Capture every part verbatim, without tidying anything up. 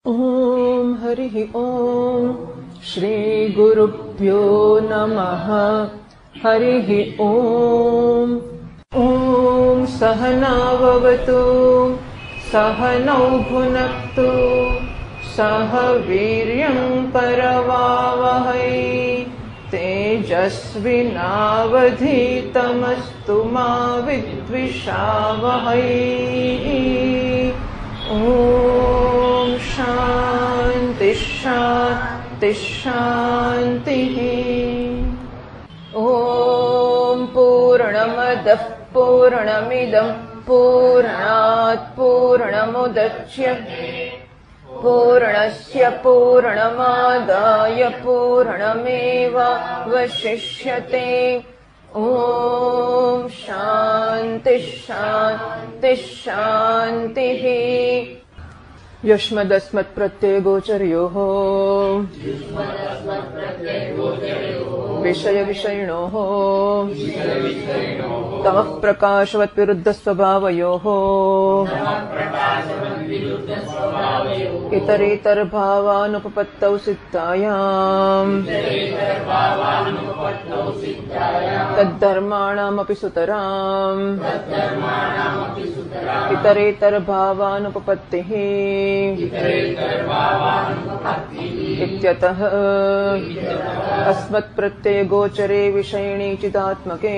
ओम हरि ओम श्री गुरुभ्यो नमः। हरि ओम। ओम सहना भवतु सहनौ भुनक्तु सह वीर्यं करवावहै तेजस्विनावधीतमस्तु मा विद्विषावहै। ओम शांति शांति शांतिः। ओम पूर्णमदः पूर्णमिदं पूर्णात् पूर्णमुदच्यते पूर्णस्य पूर्णमादाय पूर्णमेवावशिष्यते। ओम शांति शांति शांतिः। यस्मदस्मत्प्रत्ययगोचरयोः विषय विषयिणोः तमः प्रकाशवत् विरुद्धस्वभावयोः इतरेतरभावानुपपत्तौ सिद्धायाम् तद्धर्माणामपि सुतराम् इतरेतरभावानुपपत्तिः इत्यतः अस्मत्प्रत्ययगोचरे विषयिणी चिदात्मके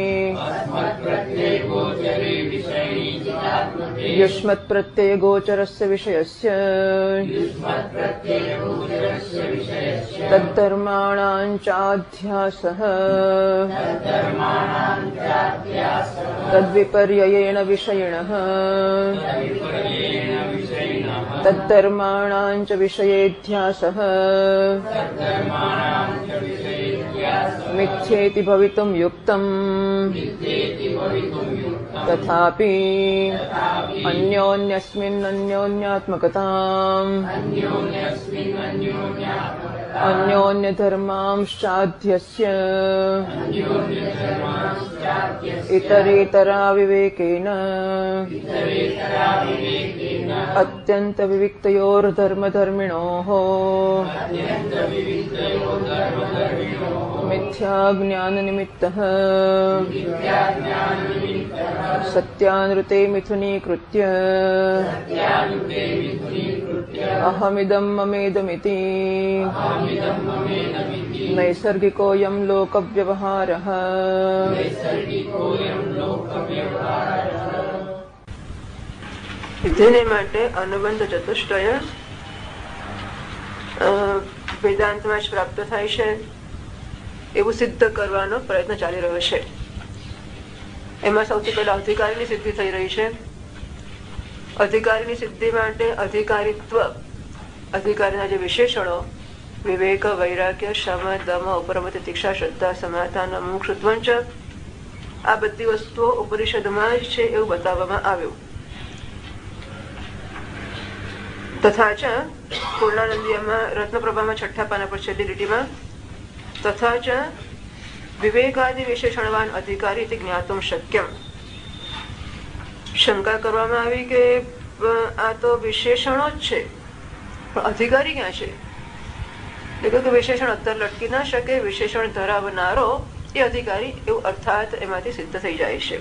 युष्मत्प्रत्ययगोचरस्य विषयस्य तद्धर्माणां चाध्यासः तद्विपर्ययेण विषयिणः तद्धर्माणां च विषयेध्यासः मिथ्येति भवितुं युक्तम् तथापि अन्योन्यस्मिन् अन्योन्यात्मकताम् अन्योन्यधर्मांश्चाध्यस्य इतरेतरा विवेकेन अत्यन्तविविक्तयोर्धर्मधर्मिणोः मिथ्याज्ञाननिमित्तः सत्यानृते मिथुनीकृत्य अहमिदं ममेदमिति नैसर्गिकोऽयं लोकव्यवहारः। જેને માટે અનુબંધ ચતુષ્ટય વેદાંતમાં જ પ્રાપ્ત થાય છે એવું સિદ્ધ કરવાનો પ્રયત્ન ચાલી રહ્યો છે. એમાં સૌથી પહેલા અધિકારીની સિદ્ધિ થઈ રહી છે. અધિકારીની સિદ્ધિ માટે અધિકારીત્વ, અધિકારીના જે વિશેષણો વિવેક, વૈરાગ્ય, શમ, દમ, ઉપરમતિ, તિક્ષા, શ્રદ્ધા, સમાધાન, મુમુક્ષુત્વં ચ, આ બધી વસ્તુઓ ઉપનિષદમાં જ છે એવું બતાવવામાં આવ્યું. તથા ચ પૂર્ણાનંદીયમાં રત્નપ્રભામાં છઠ્ઠા પાના પર છેલ્લી લીટીમાં તથા ચ વિવેકાદિ વિશેષણવાન અધિકારી જ્ઞાતુમ શક્યમ. શંકા કરવામાં આવી કે આ તો વિશેષણો જ છે પણ અધિકારી ક્યાં છે? એટલે કે વિશેષણ અત્તર લટકી ના શકે, વિશેષણ ધરાવનારો એ અધિકારી એવું અર્થાત એમાંથી સિદ્ધ થઈ જાય છે.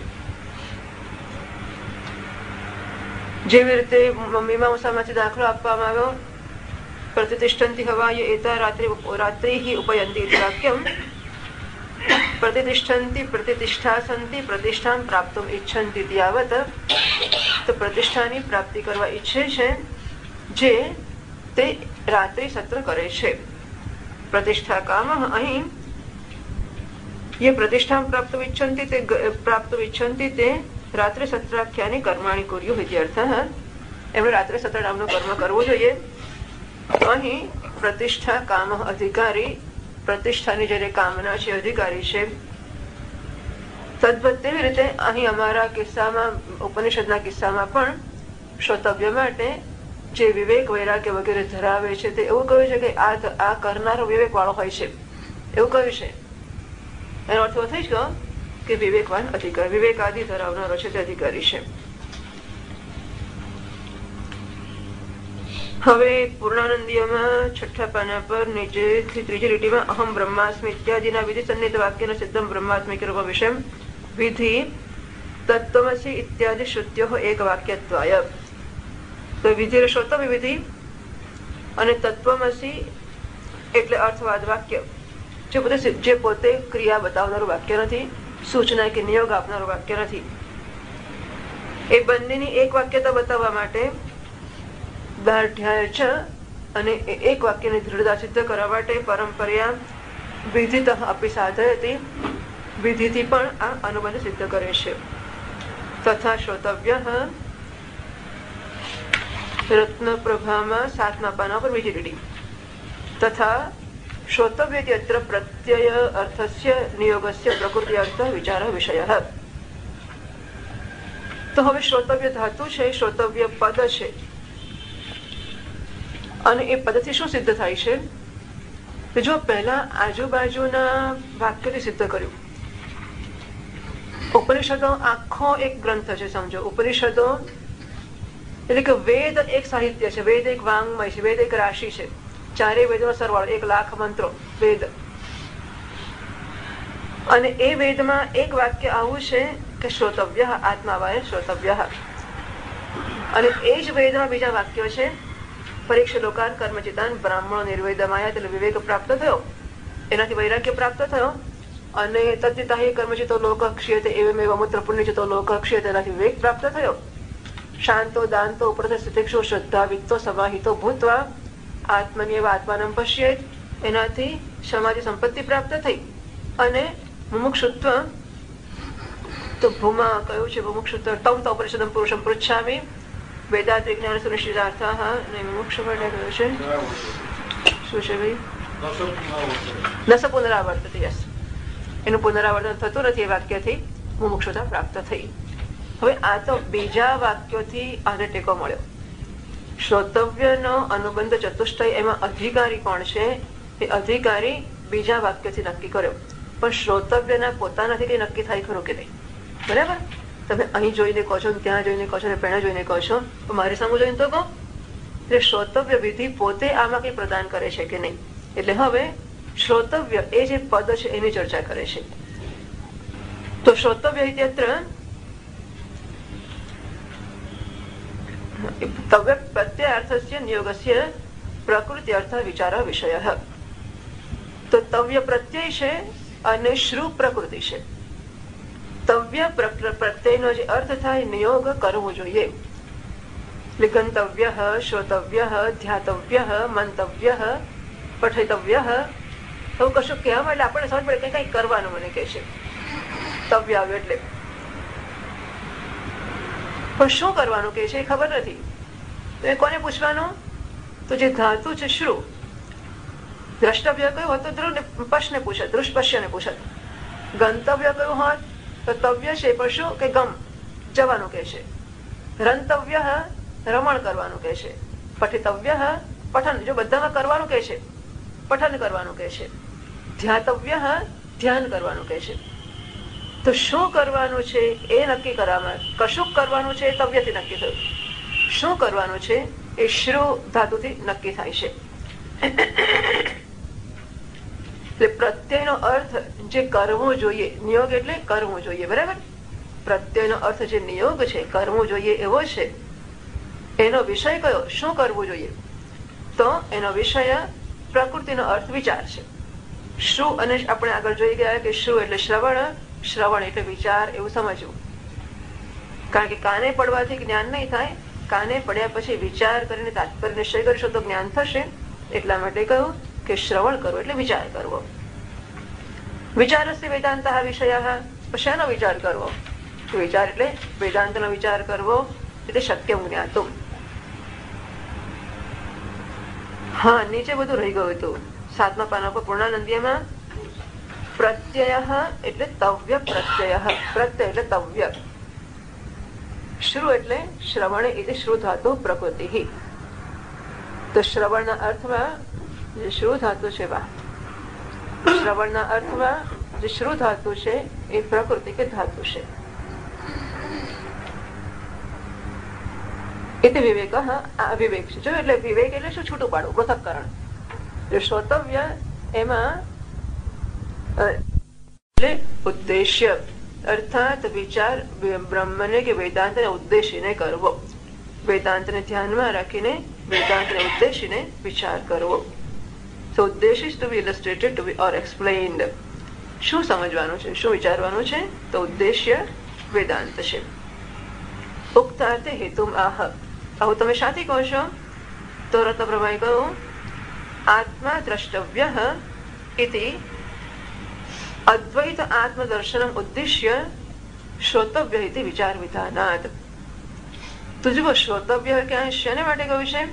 જેવી રીતે મીમાંસામાંથી દાખલો આપવામાં આવ્યો પ્રતિષ્ઠંતિ હવાય એતા રાત્રિ રાત્રિ ઉપયંતી વાક્યમ પ્રતિષ્ઠંતિ પ્રતિષ્ઠા સંતિ પ્રતિષ્ઠાન પ્રાપ્તુમ ઈચ્છંતિ યાવત. તો પ્રતિષ્ઠાની પ્રાપ્તિ કરવા ઈચ્છે છે જે તે રાત્રિ સત્ર કરે છે. પ્રતિષ્ઠા કામ અહીં ये प्रतिष्ठां प्राप्तुम् इच्छन्ति ते प्राप्तुम् इच्छन्ति ते रात्रि सत्राख्यानि कर्माणि कुर्युः इति अर्थः. एमणे रात्रि सत्र नामનું કર્મ કરવું જોઈએ. અહીં પ્રતિષ્ઠા કામ અધિકારી, પ્રતિષ્ઠાની જે કામના છે અધિકારી છે. તદ્વત તેવી રીતે અહીં અમારા કિસ્સામાં, ઉપનિષદના કિસ્સામાં પણ શ્રોતવ્ય માટે જે વિવેક, વૈરાગ્ય વગેરે ધરાવે છે તે એવું કહ્યું છે કે આ આ કરનારો વિવેક વાળો હોય છે એવું કહ્યું છે. એનો અર્થ એવો થઈ ગયો કે વિવેકવાન અધિકારી, વિવેક આદિ ધરાવનારો છે તે અધિકારી છે. હવે પૂર્ણાનંદીયમાં છઠ્ઠા પાના પર નીચેથી ત્રીજી લીટીમાં અહમ બ્રહ્માસ્મિ ઇત્યાદિના વિધિ સન્નિહિત વાક્યના સિદ્ધમ બ્રહ્માસ્મિ રૂપ વિષય વિધિ તત્વમસી ઇત્યાદિ શ્રુત્યો એક વાક્યત્વાય. તો વિધિ શ્રોતવ્ય વિધિ અને તત્વમસી એટલે અર્થવાદ વાક્ય જે પોતે જે પોતે ક્રિયા બતાવનારું વાક્ય નથી, સૂચના કે નિયોગ આપનારું વાક્ય નથી. એ બંનેની એક વાક્યતા બતાવવા માટે દાઢ્યાય છે અને એક વાક્યની દૃઢતા સિદ્ધ કરવા માટે પરંપર્યા વિધિત અપી સાધયતી વિધિથી પણ આ અનુબંધ સિદ્ધ કરે છે. તથા શ્રોતવ્ય રત્ન પ્રભામાં સાતમા પાના પર બીજી લીટી તથા શ્રોતવ્ય અત્ર પ્રત્યય અર્થસ્ય નિયોગસ્ય પ્રકૃતિ અર્થ વિચાર વિષય. તો હવે શ્રોતવ્ય ધાતુ છે, શ્રોતવ્ય પદ છે અને એ પદથી શું સિદ્ધ થાય છે કે જો પહેલા આજુબાજુના વાક્યથી સિદ્ધ કર્યું. ઉપનિષદો આખો એક ગ્રંથ છે સમજો. ઉપનિષદો એટલે કે વેદ એક સાહિત્ય છે, વેદ એક વાંગમય છે, વેદ એક રાશિ છે. ચારે વેદનો સરવાળો એક લાખ મંત્રો વેદ. અને એ વેદમાં એક વાક્ય આવું છે કે શ્રોતવ્ય આત્માવાય શ્રોતવ્ય. અને એ જ વેદમાં બીજા વાક્યો છે પરીક્ષ લોકાન કર્મચિતાન બ્રાહ્મણો નિર્વેદમાયા એટલે વિવેક પ્રાપ્ત થયો, એનાથી વૈરાગ્ય પ્રાપ્ત થયો. અને તત્તિતાહી કર્મચિતો લોક ક્ષીયતે એવમેવ મૂત્ર પુણ્યચિતો લોક ક્ષીયતે એનાથી વિવેક પ્રાપ્ત થયો. શાંતો દાંતો ઉપરત સ્થિતિક્ષો શ્રદ્ધા વિત્તો સમાહિતો ભૂત્વા આત્મનિયવ આત્માનમ પશ્યેત એનાથી સમાધિ સંપત્તિ પ્રાપ્ત થઈ. અને મુમુક્ષુત્વ તો ભૂમા કયું છે મુમુક્ષુત્વ તમ તો પરિષદમ પુરુષમ પૃચ્છામિ વેદાંત વિજ્ઞાન સુનિશ્ચિતાર્થાઃ અને મુમુક્ષ માટે કયું છે શું છે ભાઈ નસ પુનરાવર્તતે. યસ, એનું પુનરાવર્તન થતું નથી એ વાક્યથી મુમુક્ષુતા પ્રાપ્ત થઈ. હવે આ તો બીજા વાક્યોથી આને ટેકો મળ્યો. શ્રોતવ્યનો અનુબંધ ચતુષ્ટય એમાં અધિકારી કોણ છે એ અધિકારી બીજા વાક્યથી નક્કી કર્યો. પણ શ્રોતવ્યના પોતાનાથી કઈ નક્કી થાય ખરું કે નહીં? બરાબર, તમે અહીં જોઈને કહો છો, ત્યાં જોઈને કહો છો, પેણે જોઈને કહો છો, તો મારી સામે જોઈને તો કહો. એટલે શ્રોતવ્ય વિધિ પોતે આમાં કઈ પ્રદાન કરે છે કે નહીં. એટલે હવે શ્રોતવ્ય એ જે પદ છે એની ચર્ચા કરે છે. તો શ્રોતવ્ય ઇત્યત્ર તવ્ય પ્રત્યયાર્થસ્ય નિયોગસ્ય પ્રકૃતિ અર્થ વિચાર વિષય. તો તવ્ય પ્રત્યય છે અને શ્રુ પ્રકૃતિ છે. તવ્ય પ્રત્યયનો જે અર્થ થાય નિયોગ કરવો જોઈએ. ગંતવ્ય શ્રોતવ્ય ધ્યાતવ્ય મંતવ્ય પઠિતવ્ય એવું કશું કહેવા એટલે આપણે સમજ પડે કઈ કરવાનું મને કે છે તવ્ય આવ્યો એટલે. પણ શું કરવાનું કે છે એ ખબર નથી. તો એ કોને પૂછવાનું? તો જે ધાતુ છે શ્રુ. દ્રષ્ટવ્ય કયું હોત તો ધ્રુવ પશને પૂછે, દૃષ્પશ્યને પૂછે. ગંતવ્ય કયું હોત તો તવ્ય છે પણ શું કે ગમ જવાનું કે છે. રંતવ્ય રમણ કરવાનું કે છે. પઠિતવ્ય પઠન જો બધામાં કરવાનું કે છે, પઠન કરવાનું કે છે. ધ્યાતવ્ય ધ્યાન કરવાનું કે છે. તો શું કરવાનું છે એ નક્કી કરવામાં કશું કરવાનું છે એ તવ્યથી નક્કી થયું. શું કરવાનું છે એ શ્રુ ધાતુથી નક્કી થાય છે. એટલે પ્રત્યયનો અર્થ જે કરવું જોઈએ, નિયોગ એટલે કરવું જોઈએ. બરાબર, પ્રત્યયનો અર્થ જે નિયોગ છે કરવું જોઈએ એવો છે. એનો વિષય કયો? શું કરવું જોઈએ? તો એનો વિષય પ્રકૃતિનો અર્થ વિચાર છે. શું અને આપણે આગળ જોઈ ગયા કે શું એટલે શ્રવણ, શ્રવણ એટલે વિચાર એવું સમજવું. કારણ કે કાને પડવાથી જ્ઞાન નહીં થાય. કાને પડ્યા પછી વિચાર કરીને તાત્પર્ય નિશ્ચય કરશો તો જ્ઞાન થશે. એટલા માટે કહ્યું કે શ્રવણ કરવો એટલે વિચાર કરવો. વિચારસ્ય વેદાંત વિષય. શેનો વિચાર કરવો? વિચાર એટલે વેદાંતનો વિચાર કરવો એટલે શક્ય જ્ઞાતું. હા, નીચે બધું રહી ગયું હતું સાતમા પાના પર પૂર્ણાનંદીયમાં. પ્રત્યય એટલે તવ્ય પ્રત્યય. પ્રત્યય એટલે તવ્ય. શ્રુ એટલે શ્રવણ એટલે શ્રુ ધાતુ પ્રકૃતિ. તો શ્રવણના અર્થમાં જે શ્રુ ધાતુ છે વા શ્રવણના અર્થમાં જે શ્રુ ધાતુ છે એ પ્રકૃતિ કે ધાતુ છે. એટલે વિવેક આ વિવેક છે. જો એટલે વિવેક એટલે શું? છૂટું પાડવું, પૃથક્કરણ. એટલે શ્રોતવ્ય એમાં એટલે ઉદ્દેશ્ય અર્થાત વિચાર બ્રહ્મને કે વેદાંતને ઉદ્દેશીને કરવો, વેદાંતને ધ્યાનમાં રાખીને વેદાંતને ઉદ્દેશીને વિચાર કરવો. So ઉદ્દેશ is to be illustrated, to be or explained. શું સમજવાનું છે, શું વિચારવાનું છે? તો ઉદ્દેશ્ય વેદાંત છે. ઉક્તાર્થે હેતુમ આહ. આવું તમે શાથી કહો છો? તો રત્નપ્રભાએ કહ્યું આત્મા દ્રષ્ટવ્ય ઇતિ અદ્વૈત આત્મદર્શનમ ઉદ્દેશ્ય શ્રોતવ્ય ઇતિ વિચાર વિધાનાત. તો જુઓ, શ્રોતવ્ય ક્યાં શેને માટે કહ્યું છે?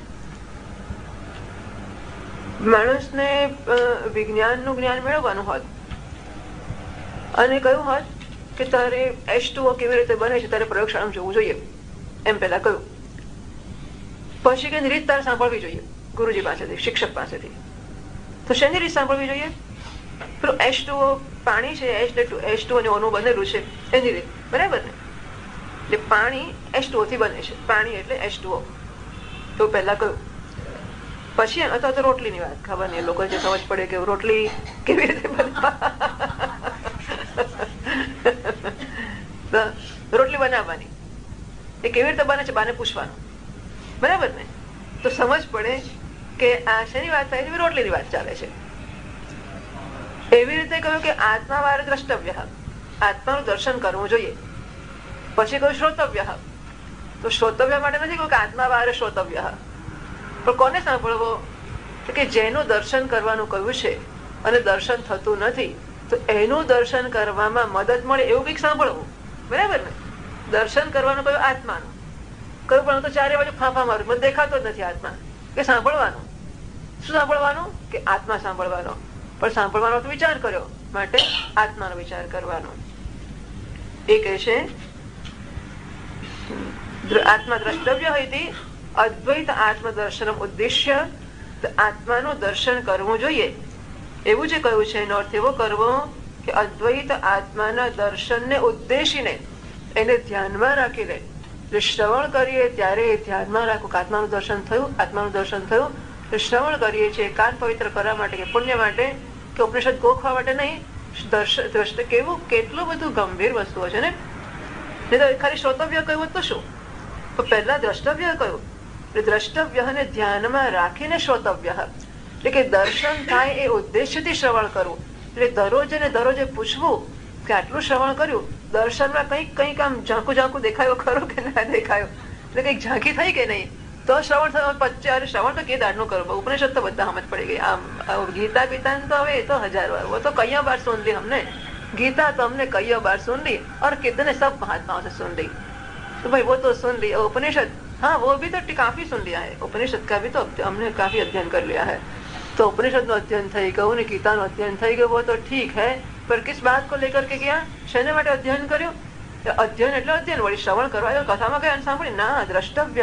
માણસને વિજ્ઞાનનું જ્ઞાન મેળવવાનું હોત અને કહ્યું હોત કે તારે એચ ટુ ઓ કેવી રીતે બને છે તારે પ્રયોગશાળામાં જોવું જોઈએ, એમ પેલા કહ્યું. પછી કે રીત તારે સાંભળવી જોઈએ ગુરુજી પાસેથી, શિક્ષક પાસેથી. તો શેની રીત સાંભળવી જોઈએ? પેલું એચ ટુ ઓ પાણી છે, એચ ટુ અને ઓનું બનેલું છે એની રીત, બરાબર ને? એટલે પાણી એચ ટુ ઓ થી બને છે, પાણી એટલે એચ ટુ ઓ, તો પહેલા કહ્યું. પછી અથવા તો રોટલી ની વાત, ખબર નહીં લોકો જે સમજ પડે કે રોટલી કેવી રીતે બને, રોટલી બનાવવાની એ કેવી રીતે બને છે બાને પૂછવાનું, બરાબર ને? તો સમજ પડે કે આ શેની વાત થાય છે? રોટલીની વાત ચાલે છે. એવી રીતે કહ્યું કે આત્મા વાર દ્રષ્ટવ્ય, આત્માનું દર્શન કરવું જોઈએ. પછી કહ્યું શ્રોતવ્ય. તો શ્રોતવ્ય માટે નથી કહ્યું કે આત્મા વાર શ્રોતવ્ય, પણ કોને સાંભળવો? કે જેનું દર્શન કરવાનું કહ્યું છે અને દર્શન થતું નથી, તો એનું દર્શન કરવામાં મદદ મળે એવું કંઈક સાંભળવું, બરાબર ને? દર્શન કરવાનું કહ્યું આત્માનું, કહ્યું પણ તો ચારે બાજુ ફાંફા મારું, મને દેખાતો જ નથી આત્મા. કે સાંભળવાનું, શું સાંભળવાનું? કે આત્મા સાંભળવાનો. પણ સાંભળવાનો તો વિચાર કર્યો, માટે આત્માનો વિચાર કરવાનો. એ કહે છે આત્મા દ્રષ્ટવ્ય હોય અદ્વૈત આત્મદર્શન ઉદ્દેશ્ય, આત્માનું દર્શન કરવું જોઈએ એવું જે કહ્યું છે એનો અર્થ એવો કરવો કે અદ્વૈત આત્માના દર્શનને ઉદ્દેશીને એને ધ્યાનમાં રાખીને શ્રવણ કરીએ ત્યારે ધ્યાનમાં રાખવું કે આત્માનું દર્શન થયું, આત્માનું દર્શન થયું. શ્રવણ કરીએ છીએ કાન પવિત્ર કરવા માટે કે પુણ્ય માટે કે ઉપનિષદ ગોખવા માટે નહીં. દર્શન દ્રષ્ટ કેવું કેટલું બધું ગંભીર વસ્તુઓ છે ને. ખાલી શ્રોતવ્ય કહ્યું તો શું? તો પહેલા દ્રષ્ટવ્ય કહ્યું. દ્રષ્ટવ્યને ધ્યાનમાં રાખીને શ્રોતવ્ય, એટલે કે દર્શન થાય એ ઉદ્દેશ્યથી શ્રવણ કરવું. એટલે દરરોજ ને દરરોજે પૂછવું કે આટલું શ્રવણ કર્યું, દર્શનમાં કંઈક કંઈક આમ ઝાંકું ઝાંકું દેખાયો ખરો કે ના દેખાયો, એટલે કંઈક ઝાંકી થઈ કે નહીં, તો શ્રવણ થયું. પચાસ શ્રવણ તો કે દાડનું કરવું, ઉપનિષદ તો બધા સમજ પડી ગઈ. આમ ગીતા પીતા તો હવે એ તો હજાર વાર, वो तो कई बार सुन ली हमने गीता, तो हमने कई बार सुन ली और कितने सब महात्माओं से सुन ली. तो भाई वो तो सुन ली. उपनिषद हाँ वो भी तो काफी सुन लिया है, उपनिषद का भी तो हमने काफी अध्ययन कर लिया है. तो उपनिषद નો અધ્યયન થઈ ગયું ને ગીતાનું અધ્યયન થઈ ગયું, वो तो ठीक है, पर किस बात को लेकर के ગયા? શેને માટે અધ્યયન કર્યું? અધ્યયન એટલે અધ્યયન, વળી શ્રવણ કરવા કથામાં ગયા સાંભળી ના. દ્રષ્ટવ્ય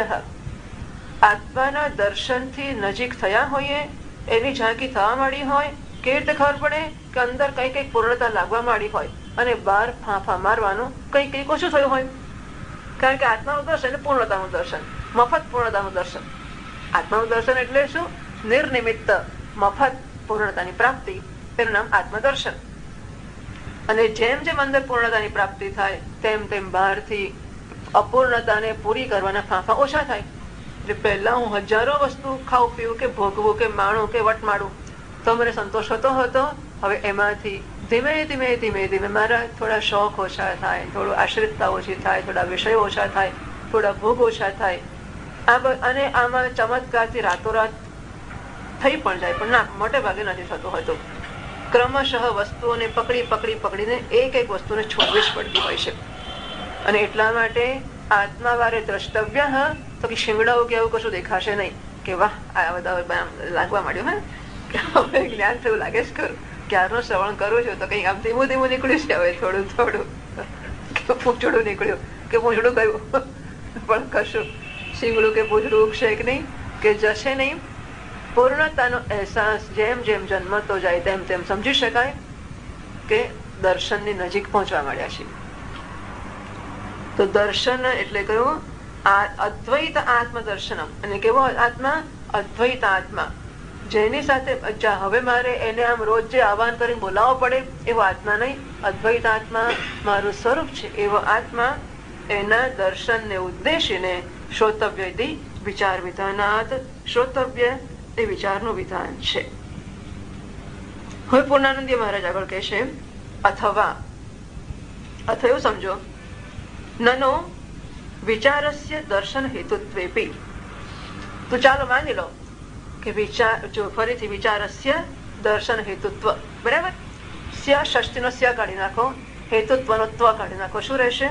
આત્માના દર્શનથી નજીક થયા હોઈએ, એની ઝાંકી થવા માંડી હોય, કેવી રીતે ખબર પડે? કે અંદર કઈ કઈક પૂર્ણતા લાગવા માંડી હોય અને બહાર ફાંફા મારવાનું કઈ કઈક ઓછું થયું હોય. કારણ કે આત્માનું દર્શન એટલે પૂર્ણતાનું દર્શન, મફત પૂર્ણતાનું દર્શન. આત્માનું દર્શન એટલે શું? નિર્નિમિત્ત મફત પૂર્ણતાની પ્રાપ્તિ, એનું નામ આત્મદર્શન. અને જેમ જેમ અંદર પૂર્ણતાની પ્રાપ્તિ થાય તેમ તેમ બહારથી અપૂર્ણતાને પૂરી કરવાના ફાંફા ઓછા થાય. એટલે પહેલા હું હજારો વસ્તુ ખાવું પીવું કે ભોગવું કે માણું કે વટમાડું તો મને સંતોષ હતો હતો હવે એમાંથી ધીમે ધીમે ધીમે ધીમે મારા થોડા શોખ ઓછા થાય, થોડું આશ્રિતતા ઓછી થાય, થોડા વિષયો ઓછા થાય, થોડા ભોગ ઓછા થાય. અને આમાં ચમત્કારથી રાતોરાત થઈ પણ જાય, પણ ના, મોટે ભાગે નથી થતું હતું. ક્રમશઃ વસ્તુઓને પકડી પકડી પકડીને એક એક વસ્તુને છોડવી જ પડતી હોય છે. અને એટલા માટે આત્મા વારે દ્રષ્ટવ્ય તો કે શિંગડાઓ કે એવું કશું દેખાશે નહીં કે વાહ આ બધા લાગવા માંડ્યું. હા કે હવે જ્ઞાન થયું લાગે છે ખરું, ક્યારનું શ્રવણ કરું છું તો કઈ આમ ધીમું ધીમું નીકળ્યું છે, હવે થોડું થોડું કે પૂંછડું નીકળ્યું કે પૂંછડું કયું પણ કશું શિંગડું કે પૂંછડું ઉગશે કે નહીં કે જશે નહીં. પૂર્ણતાનો અહેસાસ જેમ જેમ જન્મતો જાય તેમ તેમ સમજી શકાય કે દર્શનની નજીક પહોંચવા માંડ્યા છે. તો દર્શન એટલે કયું? અદ્વૈત આત્મદર્શનમ. અને કેવો આત્મા? અદ્વૈત આત્મા, જેની સાથે હવે મારે એને આમ રોજ જે આહવાન કરીને બોલાવવો પડે એવો આત્મા નહીં. અદ્વૈત આત્મા મારું સ્વરૂપ છે એવો આત્મા, એના દર્શનને ઉદ્દેશીને શ્રોતવ્ય વિચાર વિધાનાત. શ્રોતવ્ય એ વિચારનું વિધાન છે. હવે પૂર્ણાનંદીય મહારાજ આગળ કહે છે અથવા અથવા એવું સમજો, નનો વિચારસ્ય દર્શન હેતુત્વેપી. તો ચાલો માની લો કે વિચાર, જો ફરીથી વિચારસ્ય દર્શન હેતુત્વ, બરાબર? સ્ય ષષ્ઠીનો સ્ય કાઢી નાખો, હેતુત્વનો ત્વ કાઢી નાખો, શું રહેશે?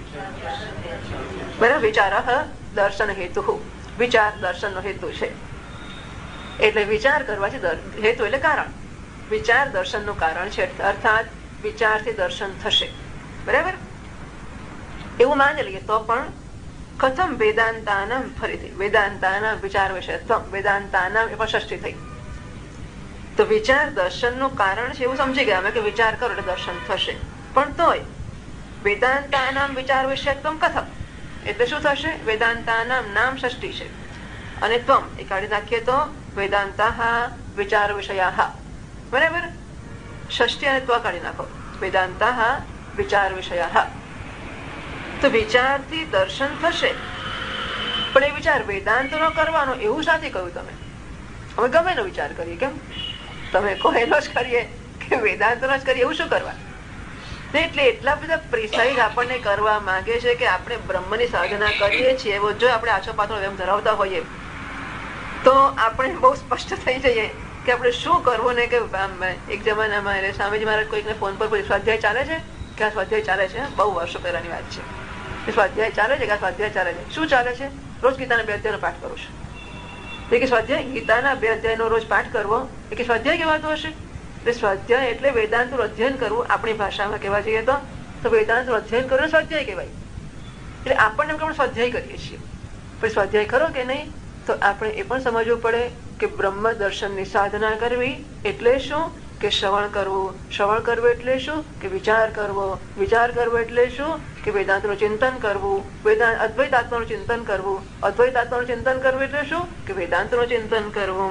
બરાબર. વિચાર દર્શન હેતુ, વિચાર દર્શનનો હેતુ છે. એટલે વિચાર કરવાથી હેતુ એટલે કારણ, વિચાર દર્શનનું કારણ છે. અર્થાત વિચારથી દર્શન થશે, બરાબર? એવું માની લઈએ તો પણ કથમ વેદાંતાનામ, ફરીથી વેદાંતાનામ વિચાર વિશે વેદાંતાનામ એ પણ ષષ્ઠી થઈ. તો વિચાર દર્શનનું કારણ છે એવું સમજી ગયા અમે કે વિચાર કરો એટલે દર્શન થશે. પણ તોય વેદાંતાનામ વિચાર વિષયત્વમ કથમ એટલે શું થશે? વેદાંતાનામ નામ ષષ્ઠી છે અને ત્વમ એ કાઢી નાખીએ તો વેદાંતા વિચાર વિષયા, બરાબર? ષષ્ઠી અને ત્વ કાઢી નાખો, વેદાંતા વિચાર વિષયા. તો વિચારથી દર્શન થશે, પણ એ વિચાર વેદાંત નો કરવાનો એવું સાથે કહ્યું. તમે અમે ગમે નો વિચાર કરીએ, કેમ? તમે કહો એનો જ કરીએ કે વેદાંત નો જ કરીએ, એવું શું કરવા? એટલે એટલા બધા પ્રિસાઇઝ આપણને કરવા માંગે છે કે આપણે બ્રહ્મની સાધના કરીએ છીએ, જો આપણે આછો પાછો એમ ધરાવતા હોઈએ તો આપણે બહુ સ્પષ્ટ થઈ જઈએ કે આપણે શું કરવું ને. કે એક જમાનામાં સ્વામીજી મહારાજ કોઈકને ફોન પર સ્વાધ્યાય ચાલે છે કે આ સ્વાધ્યાય ચાલે છે, બહુ વર્ષો પહેલાની વાત છે. સ્વાધ્યાય ચાલે છે કે આ સ્વાધ્યાય ચાલે છે, શું ચાલે છે? રોજ ગીતાના બે અધ્યાયનો પાઠ કરું છું. એ કે સ્વાધ્યાય ગીતાના બે અધ્યાયનો રોજ પાઠ કરવો એ કે સ્વાધ્યાય કહેવાતું હશે? એટલે સ્વાધ્યાય એટલે વેદાંતનું અધ્યયન કરવું. આપણી ભાષામાં કહેવા જઈએ તો તો વેદાંતનું અધ્યયન કરવું સ્વાધ્યાય કહેવાય. એટલે આપણને આપણે સ્વાધ્યાય કરીએ છીએ, પણ સ્વાધ્યાય ખરો કે નહીં? તો આપણે એ પણ સમજવું પડે કે બ્રહ્મ દર્શનની સાધના કરવી એટલે શું? કે શ્રવણ કરવું. શ્રવણ કરવું એટલે શું? કે વિચાર કરવો. વિચાર કરવો એટલે શું? કે વેદાંતનું ચિંતન કરવું. વેદાંત અદ્વૈત આત્માનું ચિંતન કરવું. અદ્વૈત આત્માનું ચિંતન કરવું એટલે શું? કે વેદાંતનું ચિંતન કરવું.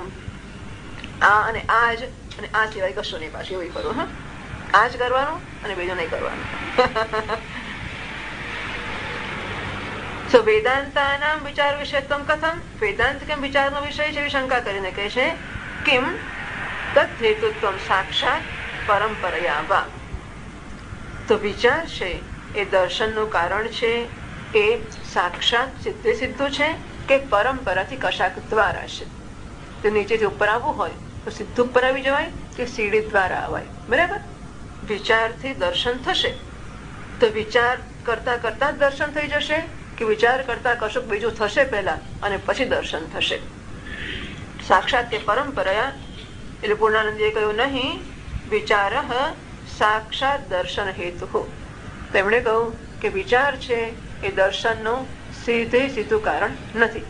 આ અને આ જ, અને આ સિવાય કશું નહીં પાછું, એવું કરવું. હા, આ જ કરવાનું અને બીજું નહીં કરવાનું. તો વેદાંતાનામ વિચાર વિષયત્વમ કથમ, વેદાંત કેમ વિચારનો વિષય છે એવી શંકા કરીને કહે છે કિમ તદ હેતુત્વમ સાક્ષાત પરંપરયા વા. તો વિચાર છે એ દર્શનનું કારણ છે, એ સાક્ષાત સિદ્ધે સિદ્ધું છે કે પરંપરાથી કશાક દ્વારા છે? તો નીચેથી ઉપર આવવું હોય તો સીધું ઉપર આવી જવાય કે સીડી દ્વારા આવાય, બરાબર? વિચારથી દર્શન થશે તો વિચાર કરતા કરતા જ દર્શન થઈ જશે કે વિચાર કરતા કશુંક બીજું થશે પહેલા અને પછી દર્શન થશે? સાક્ષાત કે પરંપરા. એટલે પૂર્ણાનંદીએ કહ્યું નહીં, વિચાર સાક્ષાત દર્શન હેતુ. તેમણે કહ્યું કે વિચાર છે એ દર્શનનું સીધે સીધું કારણ નથી.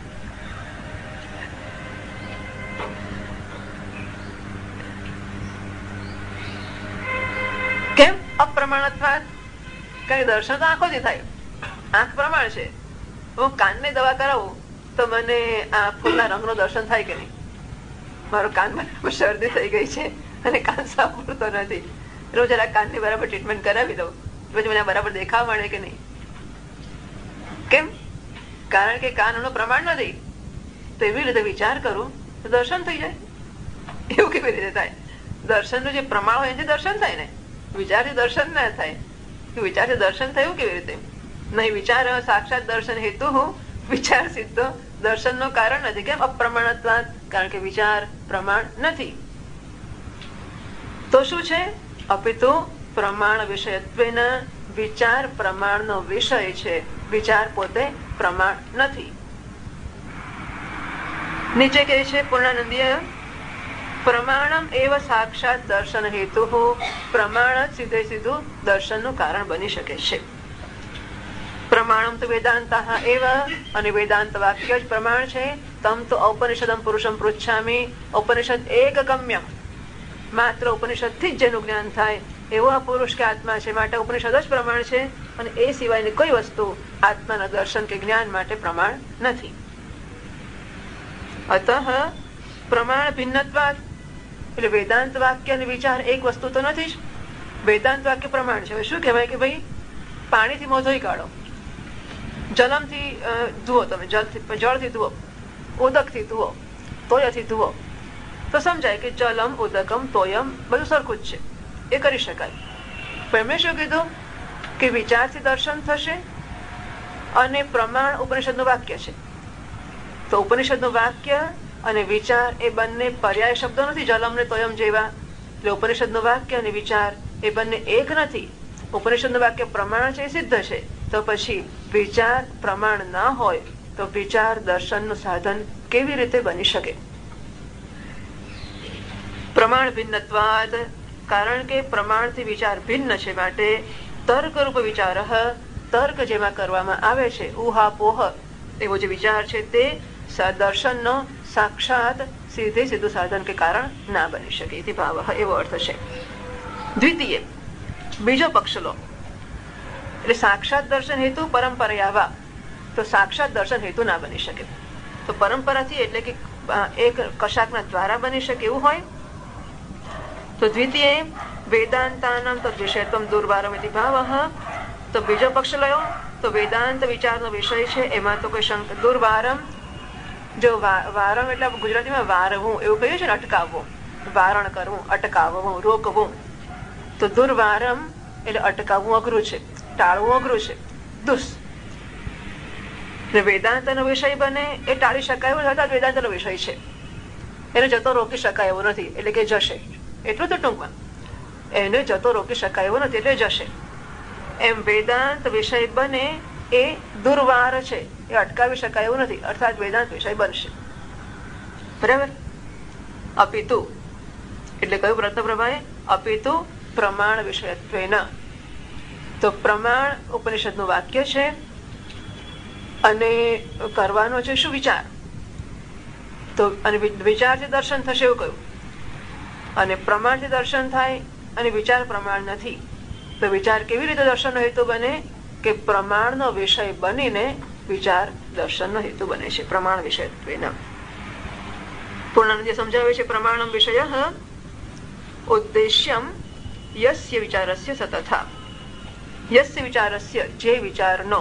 કેમ? અપ્રમાણત્વાદ. કારણ કે દર્શન તો આંખોથી થાય, આંખ પ્રમાણ છે. હું કાનને દવા કરાવું તો મને આ ફૂલના રંગનું દર્શન થાય કે નહીં? મારો કાન બરાબર શરદી થઈ ગઈ છે અને કાન સાંભળતો નથી, રોજ જરા કાનની બરાબર ટ્રીટમેન્ટ કરાવી દઉં પછી મને બરાબર દેખાવ મળે કે નહીં? કેમ? કારણ કે કાન એનું પ્રમાણ નથી. તો એવી રીતે વિચાર કરું તો દર્શન થઈ જાય. એવું કેવી રીતે થાય? દર્શનનું જે પ્રમાણ હોય એનાથી દર્શન થાય ને, વિચારથી દર્શન ના થાય. વિચારથી દર્શન થયું કેવી રીતે? નહીં, વિચાર સાક્ષાત દર્શન હેતુ હું વિચાર સિદ્ધો દર્શન નું કારણ નથી. કેમ? અપ્રમાણત્વાદ. કારણ કે વિચાર પ્રમાણ નથી. તો શું છે? અપિતુ પ્રમાણ વિષયત્વેના, વિચાર પ્રમાણનો વિષય છે, વિચાર પોતે પ્રમાણ નથી. નીચે કહે છે પૂર્ણાનંદીય, પ્રમાણમ એવ સાક્ષાત દર્શન હેતુ, પ્રમાણ જ સીધે સીધું દર્શનનું કારણ બની શકે છે. પ્રમાણમ તો વેદાંતા એવ, અને વેદાંત વાક્ય જ પ્રમાણ છે. તમ તો ઔપનિષદમ પુરુષમ પૃચ્છામી, ઉપનિષદ એક ગમ્ય, માત્ર ઉપનિષદ થી જ જેનું જ્ઞાન થાય એવો આ પુરુષ કે આત્મા છે, માટે ઉપનિષદ જ પ્રમાણ છે. અને એ સિવાયની કોઈ વસ્તુ આત્માના દર્શન કે જ્ઞાન માટે પ્રમાણ નથી. અતઃ પ્રમાણ ભિન્નત્વાદ, એટલે વેદાંત વાક્ય અને વિચાર એક વસ્તુ તો નથી જ. વેદાંત વાક્ય પ્રમાણ છે. શું કહેવાય કે ભાઈ પાણીથી મોં ધોઈ કાઢો, જલમથી ધુઓ, તમે જલથી જળથી ધુઓ, ઉદકથી ધુઓ, તોયથી ધુઓ, તો સમજાય કે જલમ ઉદકમ તોયમ બધું સરખું જ છે, એ કરી શકાય. પણ એમણે શું કીધું કે વિચારથી દર્શન થશે અને પ્રમાણ ઉપનિષદનું વાક્ય છે. તો ઉપનિષદનું વાક્ય અને વિચાર એ બંને પર્યાય શબ્દો નથી, જલમ ને તોયમ જેવા. એટલે ઉપનિષદનું વાક્ય અને વિચાર એ બંને એક નથી. ઉપનિષદનું વાક્ય પ્રમાણ છે, એ સિદ્ધ છે. તો પછી વિચાર પ્રમાણ ના હોય તો વિચાર દર્શનનું સાધન કેવી રીતે બની શકે? પ્રમાણ ભિન્નત્વાદ, કારણ કે પ્રમાણથી વિચાર ભિન્ન છે, માટે તર્કરૂપ વિચાર, તર્ક જેમાં કરવામાં આવે છે, ઉહાપોહ એવો જે વિચાર છે તે દર્શનનો સાક્ષાત સીધે સીધું સાધન કે કારણ ના બની શકે. ઇતિ ભાવ એવો અર્થ છે. દ્વિતીય, બીજો પક્ષ લો, એટલે સાક્ષાત દર્શન હેતુ પરંપરાયા, તો સાક્ષાત દર્શન હેતુ ના બની શકે. તો પરંપરાથી એટલે કે એક કશાકના દ્વારા બની શકે એવું હોય તો દ્વિતીય વેદાંતાનામ તદ્વિષયત્વમ દુર્વારમ ઇતિ ભાવઃ. તો બીજો પક્ષ લયો તો વેદાંત વિચારનો વિષય છે, એમાં તો કોઈ શંક દુર્વારમ, જો વારમ એટલે ગુજરાતીમાં વારવું એવું કહ્યું છે ને, અટકાવવું, વારણ કરવું, અટકાવવું, રોકવું. તો દુર્વારમ એટલે અટકાવવું અઘરું છે, ટાળવું અઘરું છે, દુષ. વેદાંતનો વિષય બને એ ટાળી શકાય એવું નથી, વેદાંતનો વિષય છે, એને જતો રોકી શકાય એવું નથી, એટલે કે જશે. એટલું તો ટૂંકમાં એને જતો રોકી શકાય એવું નથી, એટલે જશે. એમ વેદાંત વિષય બને એ દુર્વાર છે, એ અટકાવી શકાય એવું નથી, અર્થાત વેદાંત વિષય બનશે. બરાબર. અપિતુ એટલે કયું પ્રયત્ન પ્રભાએ? અપિતુ પ્રમાણ વિષયત્વેન. તો પ્રમાણ ઉપનિષદનું વાક્ય છે અને કરવાનો છે શું? વિચાર. તો અને વિચારથી દર્શન થશે એવું કહ્યું, અને પ્રમાણથી દર્શન થાય અને વિચાર પ્રમાણ નથી. તો વિચાર કેવી રીતે દર્શનનો હેતુ બને? કે પ્રમાણનો વિષય બનીને વિચાર દર્શનનો હેતુ બને છે, પ્રમાણ વિષયત્વેન. પૂર્ણાનંદે સમજાવે છે પ્રમાણમ વિષય ઉદ્દેશ્યમ યસ્ય વિચારસ્ય સતથા. યસ્ય વિચારસ્ય, જે વિચારનો,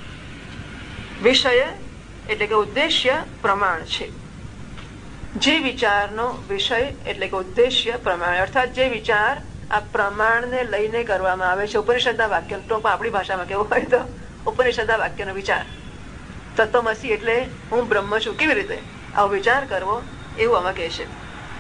વિષય એટલે કે ઉદ્દેશ્ય પ્રમાણ છે. જે વિચારનો વિષય એટલે કે ઉદ્દેશ્ય પ્રમાણ, અર્થાત જે વિચાર આ પ્રમાણને લઈને કરવામાં આવે છે. ઉપનિષદના વાક્ય, ટૂંકમાં આપણી ભાષામાં કેવું હોય તો ઉપનિષદના વાક્યનો વિચાર. તત્વમસી એટલે હું બ્રહ્મ છું, કેવી રીતે આવો વિચાર કરવો, એવું આમાં કહે છે.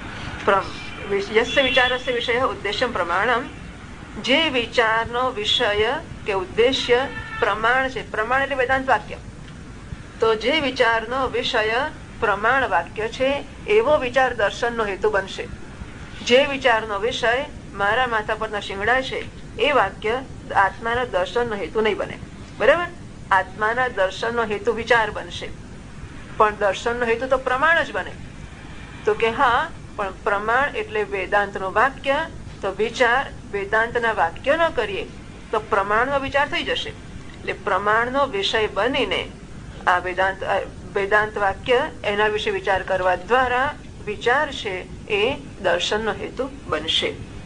યસ્ય વિચારસ્ય વિષય ઉદ્દેશ્ય પ્રમાણમ, જે વિચારનો વિષય કે ઉદ્દેશ્ય પ્રમાણ છે. પ્રમાણ એટલે વેદાંત વાક્ય. તો જે વિચારનો વિષય પ્રમાણ વાક્ય છે એવો વિચાર દર્શનનો હેતુ બનશે. જે વિચારનો વિષય મારા માથા પરના શિંગડા છે એ વાક્ય આત્માના દર્શનનો હેતુ નહીં બને. બરાબર. આત્માના દર્શનનો હેતુ વિચાર બનશે, પણ દર્શનનો હેતુ તો પ્રમાણ જ બને. તો કે હા, પણ પ્રમાણ એટલે વેદાંતનું વાક્ય, તો વિચાર વેદાંતના વાક્ય ન કરીએ તો પ્રમાણનો વિચાર થઈ જશે. એટલે પ્રમાણનો વિષય બનીને આ વેદાંત વેદાંત વાક્ય એના વિશે વિચાર કરવા દ્વારા વિચાર છે એ દર્શનનો હેતુ બનશે.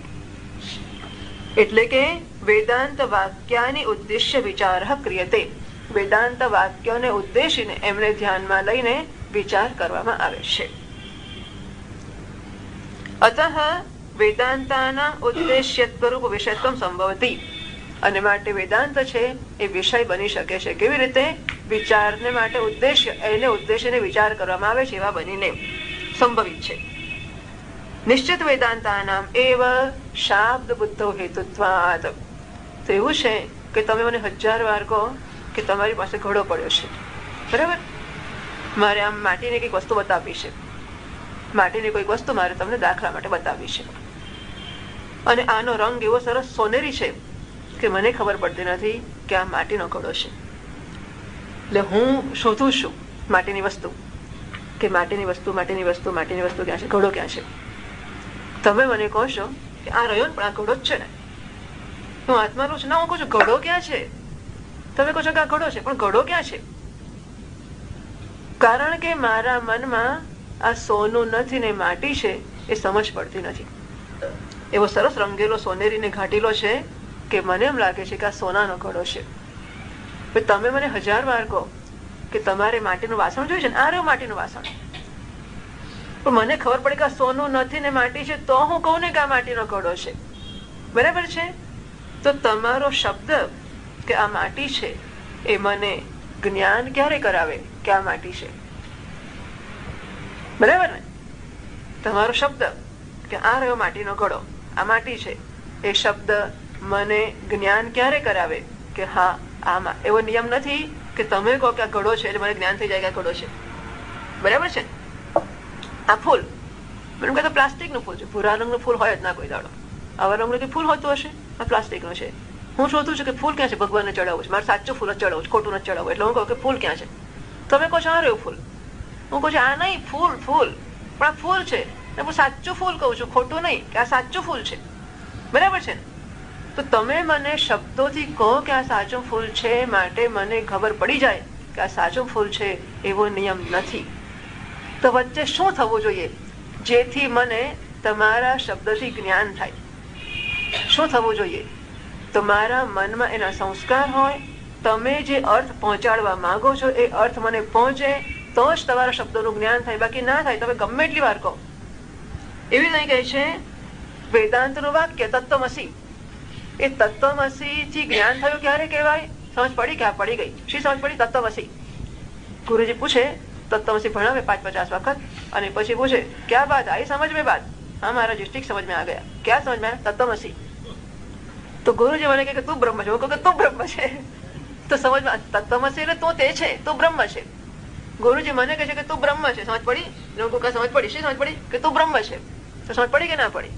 એટલે કે વેદાંત વાક્યાની ઉદ્દેશ્ય વિચાર ક્રિયતે. વેદાંત વાક્યોને ઉદ્દેશીને એમને ધ્યાનમાં લઈને વિચાર કરવામાં આવે છે. અતઃ વેદાંતાના ઉદ્દેશ્યત્વરૂપ વિષયત્વ સંભવતી. અને માટે વેદાંત છે એ વિષય બની શકે છે. કેવી રીતે? વિચારને માટે ઉદ્દેશ્ય, એને ઉદ્દેશ્યને વિચાર કરવામાં આવે છે એવા બનીને સંભવિત છે. નિશ્ચિત વેદાંતાનામ એવ શાબ્દ બુદ્ધો હેતુત્વાત. તો એવું છે કે તમે મને હજાર વાર કહો કે તમારી પાસે ઘોડો પડ્યો છે, બરાબર, મારે આમ માટીની કઈક વસ્તુ બતાવવી છે, માટીની કોઈક વસ્તુ મારે તમને દાખલા માટે બતાવવી છે, અને આનો રંગ એવો સરસ સોનેરી છે કે મને ખબર પડતી નથી કે આ માટીનો ઘોડો છે. એટલે હું શોધું છું માટીની વસ્તુ, કે માટીની વસ્તુ માટીની વસ્તુ માટીની વસ્તુ ક્યાં છે, ઘોડો ક્યાં છે. તમે મને કહો છો કે આ રહ્યો ને, પણ આ ઘોડો જ છે ને. હું આત્માનું છું ના, હું કહું છું ઘોડો ક્યાં છે, તમે કહો છો કે આ ઘડો છે, પણ ઘડો ક્યાં છે? કારણ કે મારા મનમાં આ સોનું નથી ને માટી છે એ સમજ પડતી નથી. એવો સરસ રંગેલો સોનેરી ને ઘાટીલો છે કે મને એમ લાગે છે કે આ સોનાનો ઘડો છે. તમે મને હજાર વાર કહો કે તમારે માટીનું વાસણ જોયું છે ને, આ રહ્યું માટીનું વાસણ, પણ મને ખબર પડે કે આ સોનું નથી ને માટી છે તો હું કહું ને કે આ માટીનો ઘડો છે. બરાબર છે? તો તમારો શબ્દ કે આ માટી છે એ મને જ્ઞાન ક્યારે કરાવે કે આ માટી છે? બરાબર ને? તમારો શબ્દ કે આ રહ્યો માટીનો ઘડો, આ માટી છે, એ શબ્દ મને જ્ઞાન ક્યારે કરાવે કે હા આમાં? એવો નિયમ નથી કે તમે કહો કે આ ઘડો છે એટલે મને જ્ઞાન થઈ જાય કે આ ઘડો છે. બરાબર છે? આ ફૂલ મને કહે તો પ્લાસ્ટિક નું ફૂલ છે, ભૂરા રંગનું ફૂલ હોય જ ના કોઈ દાડો. આવા રંગનું ફૂલ હોતું હશે? આ પ્લાસ્ટિક નું છે. હું શોધું છું કે ફૂલ ક્યાં છે, ભગવાનને ચડાવવું છે, મારે સાચું ફૂલ જ ચડાવવું છે, ખોટું નથી ચડાવવું. એટલે હું કહું કે ફૂલ ક્યાં છે? તમે કહો છો આ રહ્યું ફૂલ, હું કહું છું આ નહીં ફૂલ ફૂલ, પણ આ ફૂલ છે. હું સાચું ફૂલ કહું છું, ખોટું નહીં, કે આ સાચું ફૂલ છે. બરાબર છે? તો તમે મને શબ્દોથી કહો કે આ સાચું ફૂલ છે, માટે મને ખબર પડી જાય કે આ સાચું ફૂલ છે, એવો નિયમ નથી. તો વચ્ચે શું થવું જોઈએ જેથી મને તમારા શબ્દથી જ્ઞાન થાય? શું થવું જોઈએ? તો મારા મનમાં એના સંસ્કાર હોય, તમે જે અર્થ પહોંચાડવા માંગો છો એ અર્થ મને પહોંચે તો જ તમારા શબ્દોનું જ્ઞાન થાય, બાકી ના થાય. તમે ગમે એટલી વાર કહો. એવી નહીં કહે છે વેદાંતનું વાક્ય તત્વમસી, એ તત્વમસી થી જ્ઞાન થયું ક્યારે કહેવાય? સમજ પડી કે આ પડી ગઈ. શી સમજ પડી? તત્વમસી. ગુરુજી પૂછે, તત્વમસી ભણાવે પાંચ પચાસ વખત, અને પછી પૂછે ક્યાં બાત આઈ સમજ में बात? हाँ महाराज ठीक समझ में आ गया. क्या समझ में आया? तत्वमसि. तो गुरुजी મને કહે કે તું બ્રહ્મ છે, હું કહું કે તું બ્રહ્મ છે. તો સમજ માં તત્વમસી એટલે તું તે છે, તું બ્રહ્મ છે. ગુરુજી મને કહે છે કે તું બ્રહ્મ છે, સમજ પડી? લોકો કા સમજ પડી? શી સમજ પડી? કે તું બ્રહ્મ છે. તો સમજ પડી કે ના પડી?